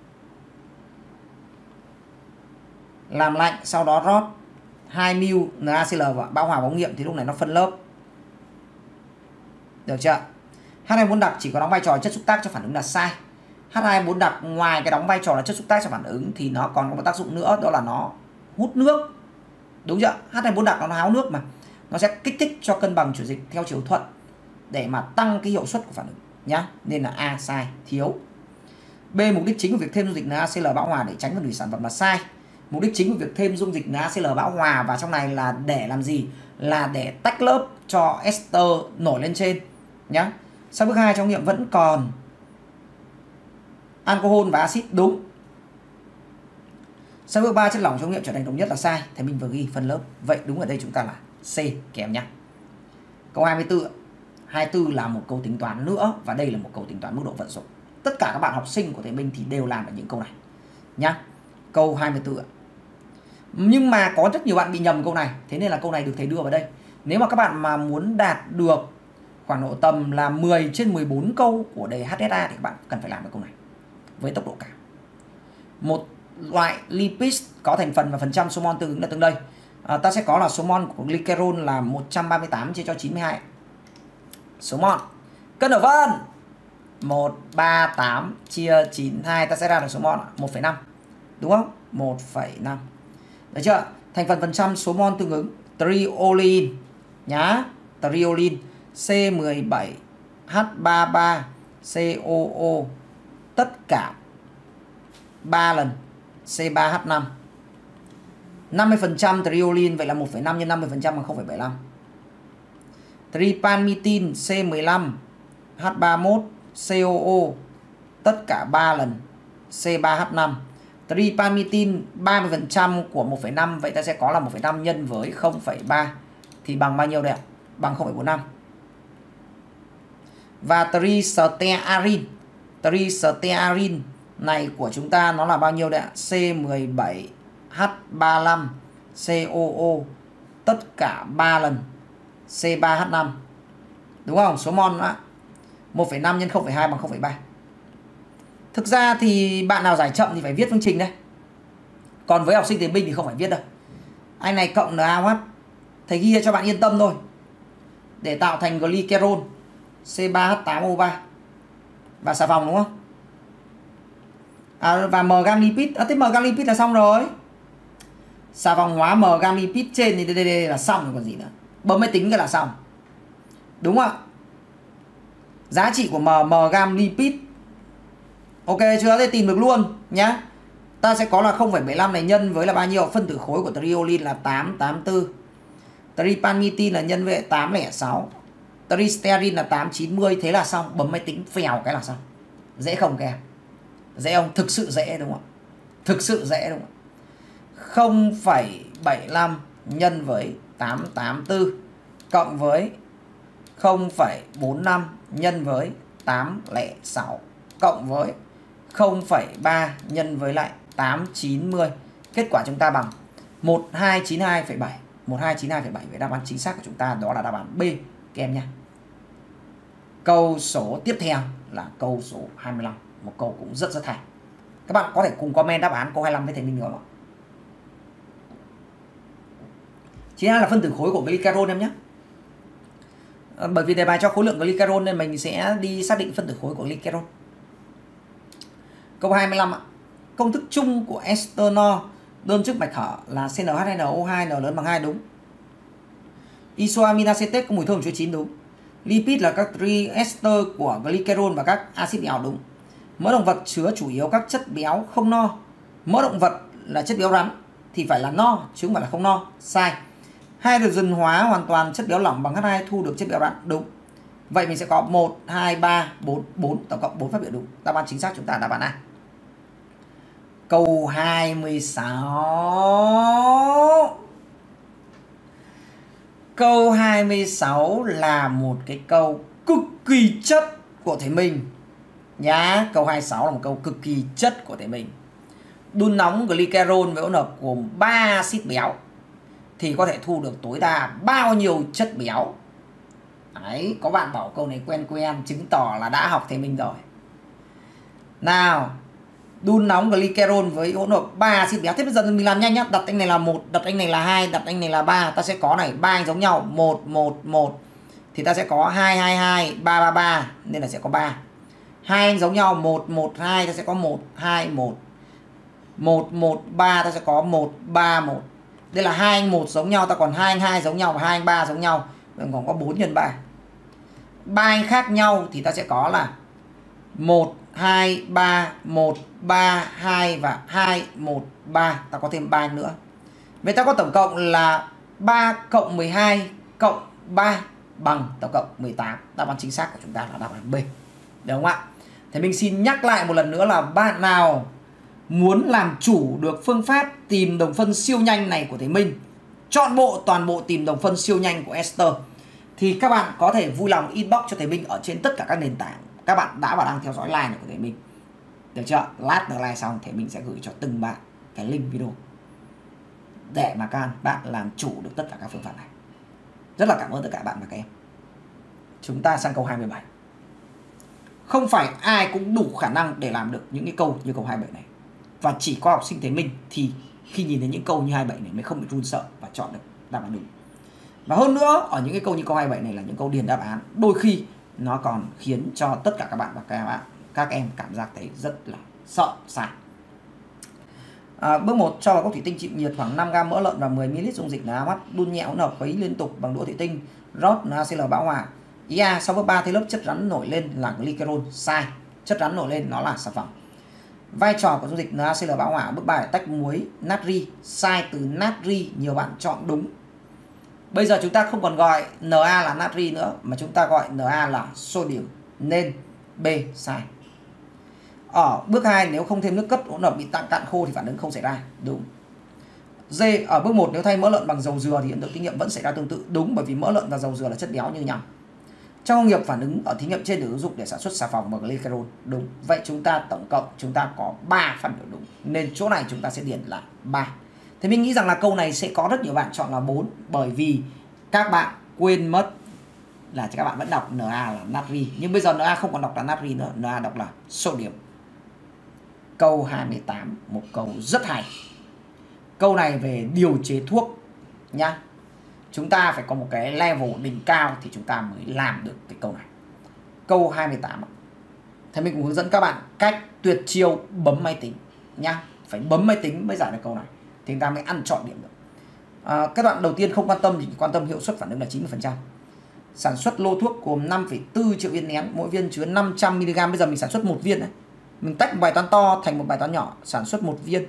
Làm lạnh sau đó rót hai ml NaCl vào bão hòa ống nghiệm thì lúc này nó phân lớp. Được chưa? H hai bốn đặc chỉ có đóng vai trò chất xúc tác cho phản ứng là sai. H hai bốn đặc ngoài cái đóng vai trò là chất xúc tác cho phản ứng thì nó còn có một tác dụng nữa, đó là nó hút nước. Đúng chưa? H hai bốn đặc nó háo nước mà. Nó sẽ kích thích cho cân bằng chuyển dịch theo chiều thuận để mà tăng cái hiệu suất của phản ứng nhá. Nên là A sai, thiếu. B, mục đích chính của việc thêm dung dịch NaCl bão hòa để tránh phân hủy sản phẩm là sai. Mục đích chính của việc thêm dung dịch NaCl bão hòa vào trong này là để làm gì? Là để tách lớp cho ester nổi lên trên nhá. Sau bước hai trong nghiệm vẫn còn alcohol và axit, đúng. Sau bước ba chất lỏng trong nghiệm trở thành đồng nhất là sai. Thầy mình vừa ghi phân lớp. Vậy đúng ở đây chúng ta là C kèm nhá. Câu hai mươi tư. hai mươi tư là một câu tính toán nữa và đây là một câu tính toán mức độ vận dụng. Tất cả các bạn học sinh của thầy Minh thì đều làm được những câu này nhá. Câu hai mươi tư. Nhưng mà có rất nhiều bạn bị nhầm câu này, thế nên là câu này được thầy đưa vào đây. Nếu mà các bạn mà muốn đạt được khoảng độ tầm là mười trên mười bốn câu của đề hát ét a thì các bạn cần phải làm được câu này với tốc độ cao. Một loại lipid có thành phần và phần trăm số mol tương ứng là tương đây. À, ta sẽ có là số mol của glycerol là một trăm ba mươi tám chia cho chín mươi hai. Số mol cân ở vân một trăm ba mươi tám chia chín mươi hai, ta sẽ ra được số mol một phẩy năm. Đúng không? một phẩy năm. Được chưa? Thành phần phần trăm số mol tương ứng triolin nhá. Triolin C mười bảy H ba mươi ba C O O tất cả ba lần C ba H năm. năm mươi phần trăm triolin vậy là một phẩy năm nhân năm mươi phần trăm bằng không phẩy bảy mươi lăm. Tripalmitin C mười lăm H ba mươi mốt C O O tất cả ba lần C ba H năm. Tripalmitin ba mươi phần trăm của một phẩy năm, vậy ta sẽ có là một phẩy năm nhân với không phẩy ba thì bằng bao nhiêu đây ạ? Bằng không phẩy bốn mươi lăm. Và tristearin, tristearin này của chúng ta nó là bao nhiêu đây ạ? C mười bảy H ba mươi lăm C O O tất cả ba lần C ba H năm. Đúng không? Số mol nữa. một phẩy năm nhân không phẩy hai bằng không phẩy ba. Thực ra thì bạn nào giải chậm thì phải viết phương trình đây. Còn với học sinh tiền binh thì không phải viết đâu. Anh này cộng NaOH. Thầy ghi cho bạn yên tâm thôi. Để tạo thành glycerol C ba H tám O ba. Và xà phòng đúng không? À, và M gam lipid. À, thế M gam lipid là xong rồi. Xà phòng hóa M gam lipid trên thì đây, đây là xong rồi còn gì nữa. Bấm máy tính cái là xong. Đúng không ạ? Giá trị của M, M gam lipid. Ok chưa? Thế tìm được luôn nhá. Ta sẽ có là không phẩy bảy mươi lăm này nhân với là bao nhiêu? Phân tử khối của triolin là tám trăm tám mươi tư. Tripalmitin là nhân với tám trăm lẻ sáu. Tristearin là tám trăm chín mươi. Thế là xong. Bấm máy tính phèo cái là xong. Dễ không các em? Dễ không? Thực sự dễ đúng không ạ? Thực sự dễ đúng không ạ? không phẩy bảy mươi lăm nhân với tám trăm tám mươi tư cộng với không phẩy bốn mươi lăm nhân với tám trăm lẻ sáu cộng với không phẩy ba nhân với lại tám trăm chín mươi. Kết quả chúng ta bằng một nghìn hai trăm chín mươi hai phẩy bảy. một nghìn hai trăm chín mươi hai phẩy bảy. Vậy đáp án chính xác của chúng ta đó là đáp án B các em nhé. Câu số tiếp theo là câu số hai mươi lăm. Một câu cũng rất rất hay. Các bạn có thể cùng comment đáp án câu hai mươi lăm với thầy Minh được không ạ? Chính là phân tử khối của glycerol em nhé. Bởi vì đề bài cho khối lượng glycerol nên mình sẽ đi xác định phân tử khối của glycerol. Câu hai mươi lăm ạ. Công thức chung của ester no Đơn chức mạch hở là xê en hát hai en o hai, N lớn bằng hai đúng. Isoamine acetate có mùi thơm chuối chín đúng. Lipid là các triester của glycerol và các axit béo đúng. Mỡ động vật chứa chủ yếu các chất béo không no. Mỡ động vật là chất béo rắn thì phải là no chứ không phải là không no. Sai. Hydrogen hóa hoàn toàn chất béo lỏng bằng H hai thu được chất béo rắn đúng. Vậy mình sẽ có một, hai, ba, bốn, bốn, tổng cộng bốn phát biểu đúng. Đáp án chính xác chúng ta là đáp án A. Câu hai mươi sáu. Câu hai mươi sáu là một cái câu cực kỳ chất của thầy mình nhá. Câu hai mươi sáu là một câu cực kỳ chất của thầy mình. Đun nóng glycerol với hỗn hợp gồm ba axit béo thì có thể thu được tối đa bao nhiêu chất béo? Đấy, có bạn bảo câu này quen quen, chứng tỏ là đã học thầy mình rồi. Nào, đun nóng glycerol với hỗn hợp ba axit béo. Thế bây giờ mình làm nhanh nhá. Đặt anh này là một, đặt anh này là hai, đặt anh này là ba, ta sẽ có này ba anh giống nhau, một một một thì ta sẽ có hai hai hai, ba ba ba nên là sẽ có ba. Hai anh giống nhau, một một hai ta sẽ có một hai một. một một ba ta sẽ có một ba một. Đây là hai anh một giống nhau, ta còn hai anh hai giống nhau và hai anh ba giống nhau. Mình còn có bốn nhân ba. ba anh khác nhau thì ta sẽ có là một hai ba, một ba hai và hai một ba, ta có thêm ba anh nữa. Vậy ta có tổng cộng là ba cộng mười hai cộng ba bằng tổng cộng mười tám. Đáp án chính xác của chúng ta là đáp án B. Được không ạ? Thì mình xin nhắc lại một lần nữa là bạn nào muốn làm chủ được phương pháp tìm đồng phân siêu nhanh này của thầy Minh, chọn bộ toàn bộ tìm đồng phân siêu nhanh của Esther, thì các bạn có thể vui lòng inbox cho thầy Minh ở trên tất cả các nền tảng các bạn đã và đang theo dõi live này của thầy Minh. Được chưa? Lát nữa live xong thầy Minh sẽ gửi cho từng bạn cái link video để mà các bạn làm chủ được tất cả các phương pháp này. Rất là cảm ơn tất cả bạn và các em. Chúng ta sang câu hai mươi bảy. Không phải ai cũng đủ khả năng để làm được những cái câu như câu hai mươi bảy này. Và chỉ có học sinh thầy Minh thì khi nhìn thấy những câu như hai mươi bảy này mới không bị run sợ và chọn được đáp án đúng. Và hơn nữa, ở những cái câu như câu hai mươi bảy này là những câu điền đáp án, đôi khi nó còn khiến cho tất cả các bạn và các bạn các em cảm giác thấy rất là sợ sai. À, bước một, cho vào cốc thủy tinh chịu nhiệt khoảng năm gam mỡ lợn và mười mi li lít dung dịch en a ô hát, đun nhẹ hỗn hợp khuấy liên tục bằng đũa thủy tinh, rót en a xê lờ bão hòa. Ý A, sau bước ba thấy lớp chất rắn nổi lên là glycerol. Sai, chất rắn nổi lên nó là xà phòng. Vai trò của dung dịch en a xê lờ bão hòa bước ba là tách muối natri. Sai, từ natri nhiều bạn chọn đúng. Bây giờ chúng ta không còn gọi Na là natri nữa mà chúng ta gọi Na là sodium nên B sai. Ở bước hai, nếu không thêm nước cất hỗn hợp bị tạng cạn khô thì phản ứng không xảy ra. Đúng. D, ở bước một, nếu thay mỡ lợn bằng dầu dừa thì hiện tượng thí nghiệm vẫn xảy ra tương tự. Đúng, bởi vì mỡ lợn và dầu dừa là chất béo như nhau. Trong công nghiệp, phản ứng ở thí nghiệm trên được ứng dụng để sản xuất xà phòng bằng glycerol. Đúng. Vậy chúng ta tổng cộng chúng ta có ba phát biểu đúng. Nên chỗ này chúng ta sẽ điền là ba. Thì mình nghĩ rằng là câu này sẽ có rất nhiều bạn chọn là bốn, bởi vì các bạn quên mất là các bạn vẫn đọc Na là natri, nhưng bây giờ Na không còn đọc là natri nữa, Na đọc là sodium. Câu hai mươi tám, một câu rất hay. Câu này về điều chế thuốc nhá. Chúng ta phải có một cái level đỉnh cao thì chúng ta mới làm được cái câu này. Câu hai mươi tám. Thì mình cũng hướng dẫn các bạn cách tuyệt chiêu bấm máy tính nhá. Phải bấm máy tính mới giải được câu này thì chúng ta mới ăn trọn điểm được. À, cái đoạn đầu tiên không quan tâm thì quan tâm hiệu suất phản ứng là chín mươi phần trăm. Sản xuất lô thuốc gồm năm phẩy bốn triệu viên nén, mỗi viên chứa năm trăm mi li gam. Bây giờ mình sản xuất một viên đấy. Mình tách một bài toán to thành một bài toán nhỏ, sản xuất một viên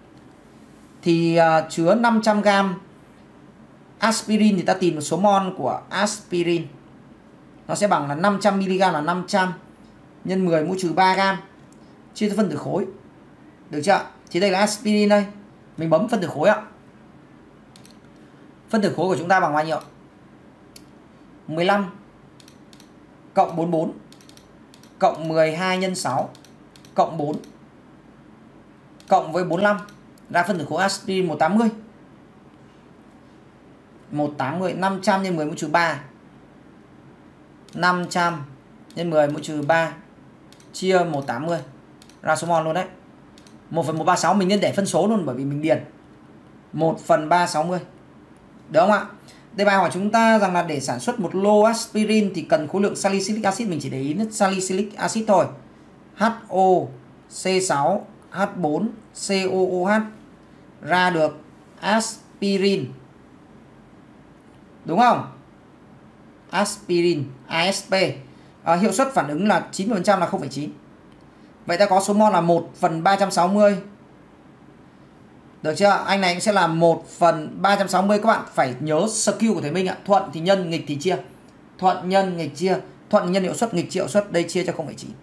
thì uh, chứa năm trăm gam aspirin, thì ta tìm được số mol của aspirin. Nó sẽ bằng là năm trăm mi li gam là năm trăm nhân mười mũ trừ ba gam chia cho phân tử khối. Được chưa? Thì đây là aspirin đây. Mình bấm phân tử khối ạ. Phân tử khối của chúng ta bằng bao nhiêu? mười lăm cộng bốn mươi bốn cộng mười hai nhân sáu cộng bốn cộng với bốn mươi lăm ra phân tử khối aspirin một trăm tám mươi. một trăm tám mươi, năm trăm nhân mười mũ trừ ba. năm trăm nhân mười mũ trừ ba chia một trăm tám mươi ra số mol luôn đấy. một phần một trăm ba mươi sáu, mình nên để phân số luôn bởi vì mình điền một phần ba trăm sáu mươi. Được không ạ? Đề bài hỏi chúng ta rằng là để sản xuất một lô aspirin thì cần khối lượng salicylic acid, mình chỉ để ý nước salicylic acid thôi. H O C sáu H bốn C O O H ra được aspirin. Đúng không? Aspirin, a ét pê. À, hiệu suất phản ứng là chín mươi phần trăm là không phẩy chín. Vậy ta có số mol là một phần ba trăm sáu mươi. Được chưa? Anh này sẽ là một phần ba trăm sáu mươi. Các bạn phải nhớ skill của thầy Minh ạ. Thuận thì nhân, nghịch thì chia. Thuận nhân nghịch chia. Thuận nhân hiệu suất, nghịch chia hiệu suất. Đây chia cho không phẩy chín.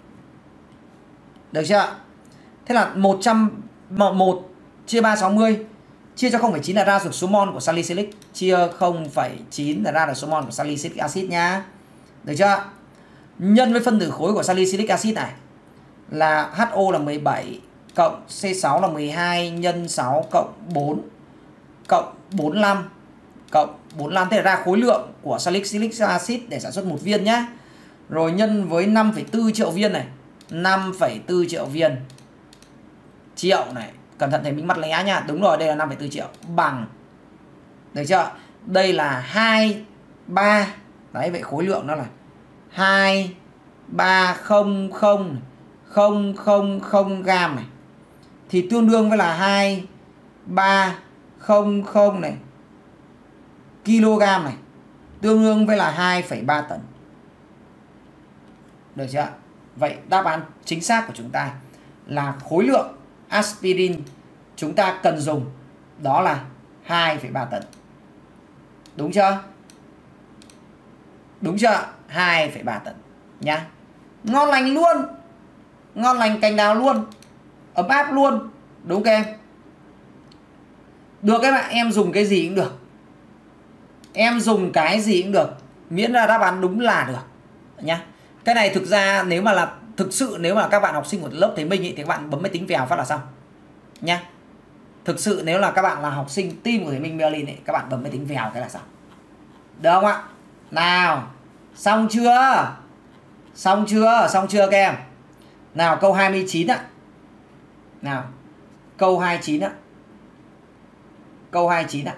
Được chưa? Thế là một trăm một chia ba trăm sáu mươi chia cho không phẩy chín là ra được số mol của salicylic. Chia không phẩy chín là ra được số mol của salicylic acid nhá. Được chưa? Nhân với phân tử khối của salicylic acid này là hát o là mười bảy cộng xê sáu là mười hai nhân sáu cộng bốn cộng bốn mươi lăm cộng bốn mươi lăm. Thế là ra khối lượng của salicylic acid để sản xuất một viên nhá. Rồi nhân với năm phẩy bốn triệu viên này. năm phẩy bốn triệu viên. Triệu này. Cẩn thận thầy Minh mắt lé nha. Đúng rồi, đây là năm phẩy bốn triệu. Bằng. Được chưa? Đây là hai ba. Đấy, vậy khối lượng nó là hai ba không không không không không gam này. Thì tương đương với là hai ba không không này kg này. Tương đương với là hai phẩy ba tấn. Được chưa? Vậy đáp án chính xác của chúng ta là khối lượng aspirin chúng ta cần dùng đó là hai phẩy ba tấn. Đúng chưa? Đúng chưa? hai phẩy ba tấn nhá. Ngon lành luôn. Ngon lành cành đào luôn. Ấm áp luôn. Đúng không em? Được các bạn, em dùng cái gì cũng được. Em dùng cái gì cũng được, miễn là đáp án đúng là được nhá. Cái này thực ra nếu mà là thực sự nếu mà các bạn học sinh của lớp thầy Minh ý, thì các bạn bấm máy tính vèo phát là xong nhá. Thực sự nếu là các bạn là học sinh team của thầy Minh Berlin ấy, các bạn bấm máy tính vèo cái là xong. Được không ạ? Nào, xong chưa? Xong chưa? Xong chưa các em? Nào câu hai mươi chín ạ. Nào, câu hai mươi chín ạ. Câu hai mươi chín ạ.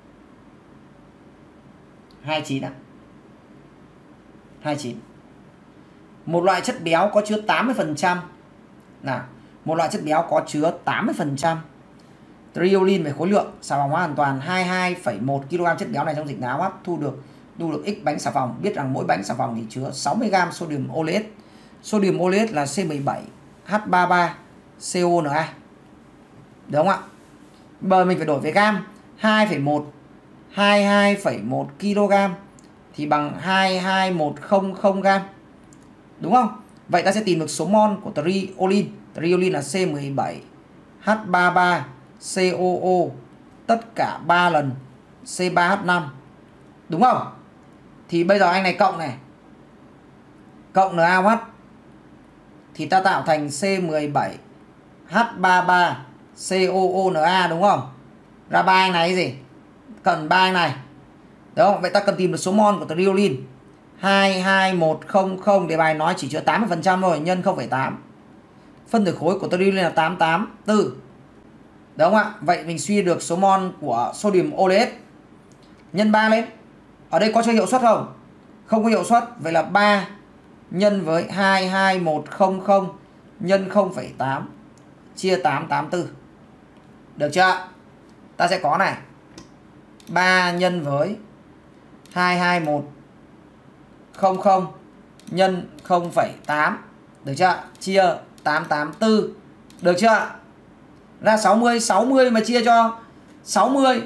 hai mươi chín ạ. hai mươi chín. Một loại chất béo có chứa tám mươi phần trăm. Nào, một loại chất béo có chứa tám mươi phần trăm triolin về khối lượng, xà phòng hóa hoàn toàn hai mươi hai phẩy một ki lô gam chất béo này trong dịch não hấp thu được thu được x bánh xà phòng. Biết rằng mỗi bánh xà phòng thì chứa sáu mươi gam sodium oleic. Sodium oleic là C mười bảy H ba mươi ba C O N A. Được không ạ? Bây giờ mình phải đổi về gam. hai phẩy một hai mươi hai phẩy một ki lô gam thì bằng hai mươi hai phẩy một không không gam. Đúng không? Vậy ta sẽ tìm được số mol của triolin. Triolin là C mười bảy H ba mươi ba C O O tất cả ba lần C ba H năm. Đúng không? Thì bây giờ anh này cộng này. Cộng NaOH thì ta tạo thành C mười bảy H ba mươi ba C O O N A đúng không? Ra ba anh này cái gì? Cần ba anh này. Đúng không? Vậy ta cần tìm được số mol của triolin. hai mươi hai phẩy một không không, đề bài nói chỉ chứa tám mươi phần trăm thôi, nhân không phẩy tám. Phân tử khối của triolin là tám mươi tám phẩy bốn. Đúng không ạ? Vậy mình suy được số mol của sodium oleic. Nhân ba lên. Ở đây có cho hiệu suất không? Không có hiệu suất. Vậy là ba nhân với hai mươi hai phẩy một không không nhân không phẩy tám chia tám trăm tám mươi tư. Được chưa? Ta sẽ có này. ba nhân với hai mươi hai phẩy một không không nhân không phẩy tám. Được chưa? Chia tám trăm tám mươi tư. Được chưa? Ra sáu mươi. sáu mươi mà chia cho sáu mươi.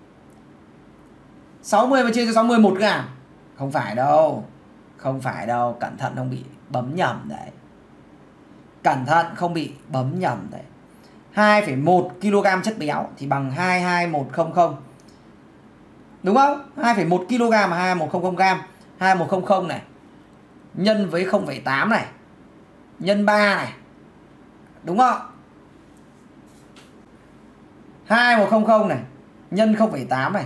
sáu mươi mà chia cho sáu mươi một gam. Không phải đâu. Không phải đâu. Cẩn thận không bị bấm nhầm đấy. Cẩn thận không bị bấm nhầm đấy. hai phẩy một ki lô gam chất béo thì bằng hai mươi hai phẩy một không không. Đúng không? hai phẩy một ki lô gam mà hai mươi hai phẩy một không không gam. hai mươi một không không này nhân với không phẩy tám này nhân ba này. Đúng không? hai mươi một không không này nhân không phẩy tám này.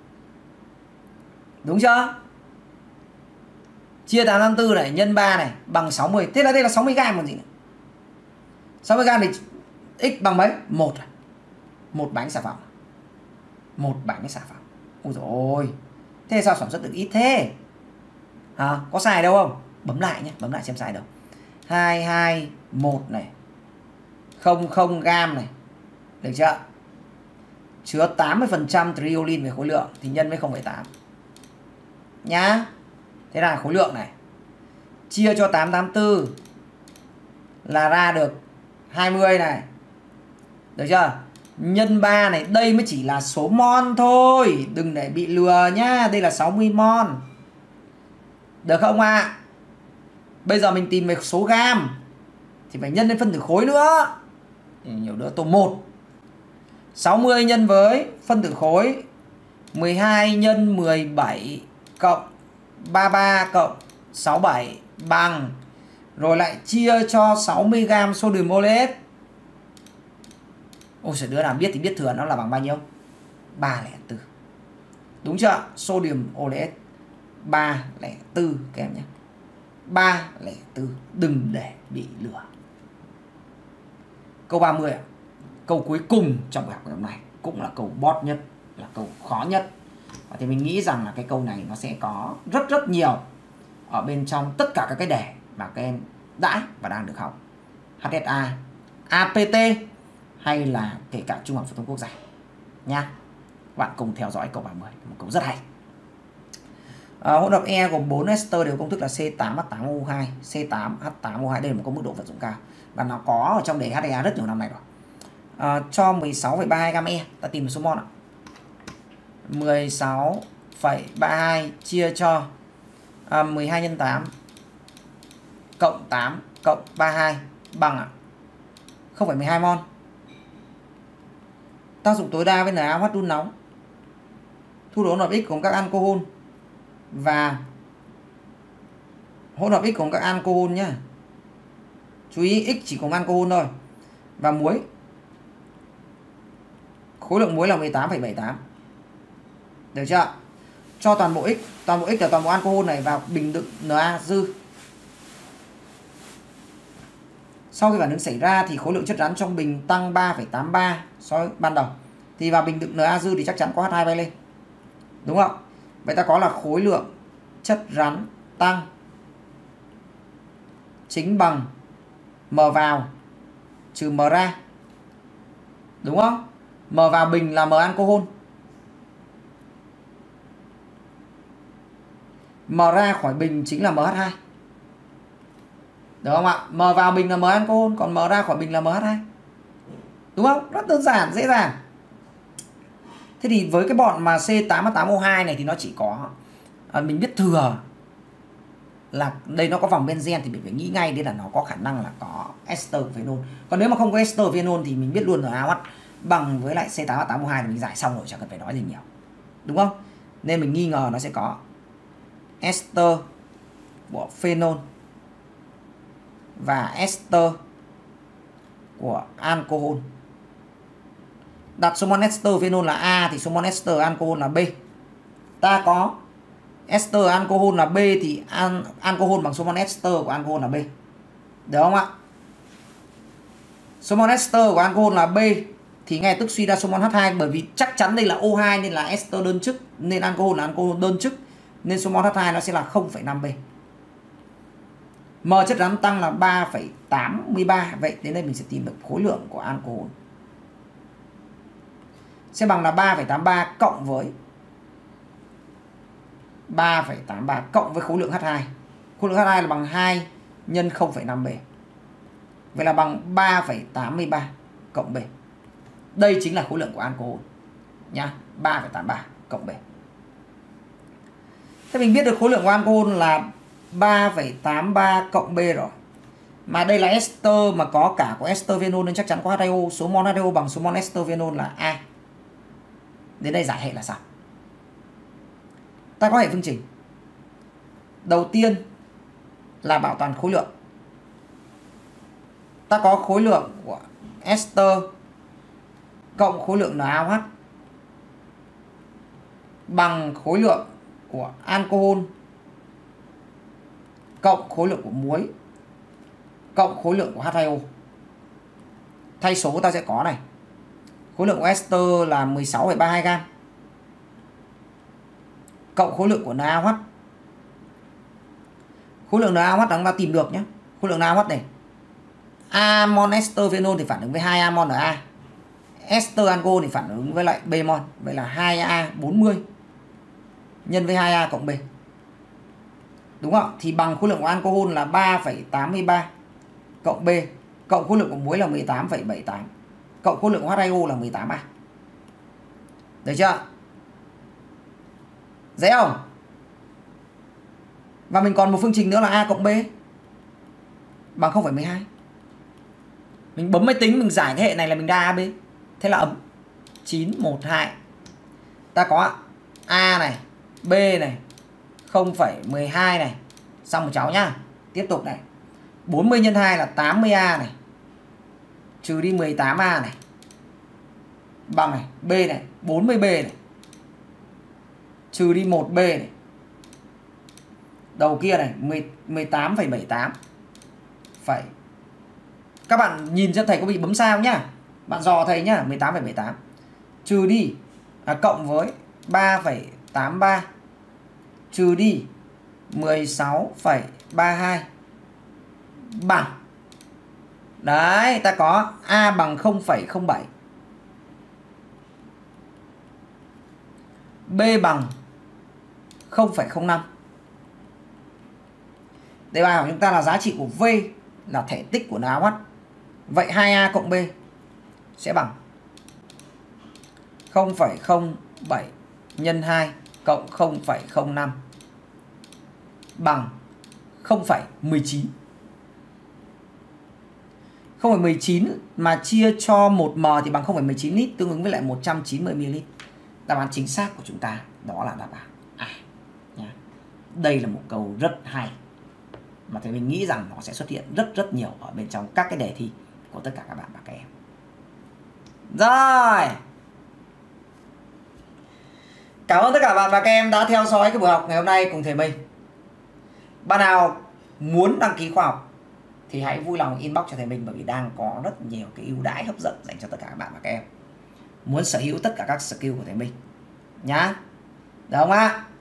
Đúng chưa? Chia tám trăm tám mươi tư này nhân ba này bằng sáu mươi. Thế là đây là sáu mươi gam còn gì nữa. sáu mươi gam thì x bằng mấy? một. Một bánh xà phòng. Một bánh xà phòng. Ôi dồi ôi. Thế sao sản xuất được ít thế? À, có sai đâu không? Bấm lại nhé, bấm lại xem sai đâu. hai mươi hai phẩy một này không không gam này. Được chưa? chứa tám mươi phần trăm triolin về khối lượng thì nhân với không phẩy tám nhá. Thế là khối lượng này chia cho tám trăm tám mươi tư là ra được hai mươi này. Được chưa? Nhân ba này, đây mới chỉ là số mol thôi, đừng để bị lừa nhá. Đây là sáu mươi mol. Được không ạ? À? Bây giờ mình tìm về số gam thì phải nhân lên phân tử khối nữa. Nhiều nữa tô một. sáu mươi nhân với phân tử khối mười hai nhân mười bảy cộng ba mươi ba cộng sáu mươi bảy bằng, rồi lại chia cho sáu mươi gam sodium oleic. Ôi trời, đứa nào biết thì biết thừa nó là bằng bao nhiêu? ba trăm lẻ bốn. Đúng chưa? Sodium oleic ba trăm lẻ bốn các em nhé. ba trăm lẻ bốn, đừng để bị lừa. Câu ba mươi, câu cuối cùng trong bài học ngày hôm nay cũng là câu bot nhất, là câu khó nhất. Và thì mình nghĩ rằng là cái câu này nó sẽ có rất rất nhiều ở bên trong tất cả các cái đề mà các em đã và đang được học. hát ét a, a pê tê hay là kể cả Trung học phổ thông quốc gia nha. Bạn cùng theo dõi câu ba mươi, một câu rất hay. À, hỗn hợp E gồm bốn ester đều công thức là C tám H tám O hai, C tám H tám O hai. Đây là một công mức độ vật dụng cao và nó có ở trong đề hát e a rất nhiều năm nay rồi. À, cho mười sáu phẩy ba mươi hai gam E, ta tìm số mol ạ. mười sáu phẩy ba mươi hai chia cho à, mười hai nhân tám cộng tám cộng ba mươi hai bằng ạ không phẩy mười hai mol. Tác dụng tối đa với NaOH đun nóng. Thu được hỗn hợp X gồm các alcohol và hỗn hợp X gồm các alcohol nhá. Chú ý X chỉ gồm alcohol thôi. Và muối. Khối lượng muối là mười tám phẩy bảy tám. Được chưa? Cho toàn bộ X, toàn bộ X là toàn bộ alcohol này vào bình đựng Na dư. Sau khi phản ứng xảy ra thì khối lượng chất rắn trong bình tăng ba phẩy tám ba so với ban đầu. Thì vào bình đựng Na dư thì chắc chắn có H hai bay lên. Đúng không? Vậy ta có là khối lượng chất rắn tăng chính bằng M vào trừ M ra. Đúng không? M vào bình là M alcohol. M ra khỏi bình chính là M H hai. Được không ạ? M vào bình là M alcohol, còn M ra khỏi bình là M H hai. Đúng không? Rất đơn giản, dễ dàng. Thế thì với cái bọn mà C tám H tám O hai này thì nó chỉ có à, mình biết thừa là đây nó có vòng benzen thì mình phải nghĩ ngay đến là nó có khả năng là có ester của phenol. Còn nếu mà không có ester của phenol thì mình biết luôn là NaOH bằng với lại C tám H tám O hai thì mình giải xong rồi, chẳng cần phải nói gì nhiều. Đúng không? Nên mình nghi ngờ nó sẽ có ester của phenol và ester của alcohol. Đặt số mol ester phenol là A thì số mol ester alcohol là B. Ta có ester alcohol là B thì an, alcohol bằng số mol ester của alcohol là B. Được không ạ? Số mol ester của alcohol là B thì ngay tức suy ra số mol H hai, bởi vì chắc chắn đây là O hai nên là ester đơn chức, nên alcohol là alcohol đơn chức, nên số mol H hai nó sẽ là không phẩy năm B. M chất rắn tăng là ba phẩy tám mươi ba. Vậy đến đây mình sẽ tìm được khối lượng của alcohol. Sẽ bằng là ba phẩy tám mươi ba cộng với ba phẩy tám mươi ba cộng với khối lượng H hai. Khối lượng H hai là bằng hai nhân không phẩy năm B. Vậy là bằng ba phẩy tám mươi ba cộng B. Đây chính là khối lượng của alcohol nhá, ba phẩy tám mươi ba cộng B. Thế mình biết được khối lượng của alcohol là ba phẩy tám mươi ba cộng B rồi. Mà đây là ester mà có cả của ester phenol nên chắc chắn có H hai O. Số mol H hai O bằng số mol ester phenol là A. Đến đây giải hệ là sao? Ta có hệ phương trình. Đầu tiên là bảo toàn khối lượng. Ta có khối lượng của ester cộng khối lượng NaOH bằng khối lượng của alcohol cộng khối lượng của muối cộng khối lượng của H hai O. Thay số ta sẽ có này. Khối lượng của ester là mười sáu phẩy ba mươi hai gam cộng khối lượng của NaOH. Khối lượng NaOH chúng ta tìm được nhé. Khối lượng NaOH này, A mol ester phenol thì phản ứng với hai A mol Na. ester alcohol thì phản ứng với lại B-mol. Vậy là hai A bốn mươi nhân với hai A cộng B. Đúng không? Thì bằng khối lượng của alcohol là ba phẩy tám mươi ba cộng B cộng khối lượng của muối là mười tám phẩy bảy mươi tám cộng khối lượng của H hai O là mười tám A. Được chưa? Dễ không? Và mình còn một phương trình nữa là A cộng B bằng không phẩy mười hai. Mình bấm máy tính mình giải cái hệ này là mình ra a bê. Thế là ấm chín một hai. Ta có A này, B này, không phẩy mười hai này. Xong một cháu nhá. Tiếp tục này. bốn mươi nhân hai là tám mươi A này. Trừ đi mười tám A này. Bằng này, B này, bốn mươi B này. Trừ đi một B này. Đầu kia này, mười tám phẩy bảy mươi tám. Phẩy. Các bạn nhìn cho thầy có bị bấm sao nhá. Bạn dò thầy nhá, mười tám phẩy bảy mươi tám. Trừ đi à, cộng với ba phẩy tám mươi ba. Trừ đi mười sáu phẩy ba mươi hai. Bằng. Đấy, ta có A bằng không phẩy không bảy. B bằng không phẩy không năm. Đề bài của chúng ta là giá trị của V là thể tích của NaOH. Vậy hai A cộng B sẽ bằng không phẩy không bảy nhân hai cộng không phẩy không năm bằng không phẩy mười chín. không phẩy mười chín mà chia cho một mol thì bằng không phẩy mười chín lít, tương ứng với lại một trăm chín mươi mi li lít. Đáp án chính xác của chúng ta đó là đáp án A. À, đây là một câu rất hay mà thầy mình nghĩ rằng nó sẽ xuất hiện rất rất nhiều ở bên trong các cái đề thi của tất cả các bạn và các em. Rồi, cảm ơn tất cả bạn và các em đã theo dõi cái buổi học ngày hôm nay cùng thầy mình. Bạn nào muốn đăng ký khóa học thì hãy vui lòng inbox cho thầy mình, bởi vì đang có rất nhiều cái ưu đãi hấp dẫn dành cho tất cả các bạn và các em muốn sở hữu tất cả các skill của thầy mình nhá. Được không ạ?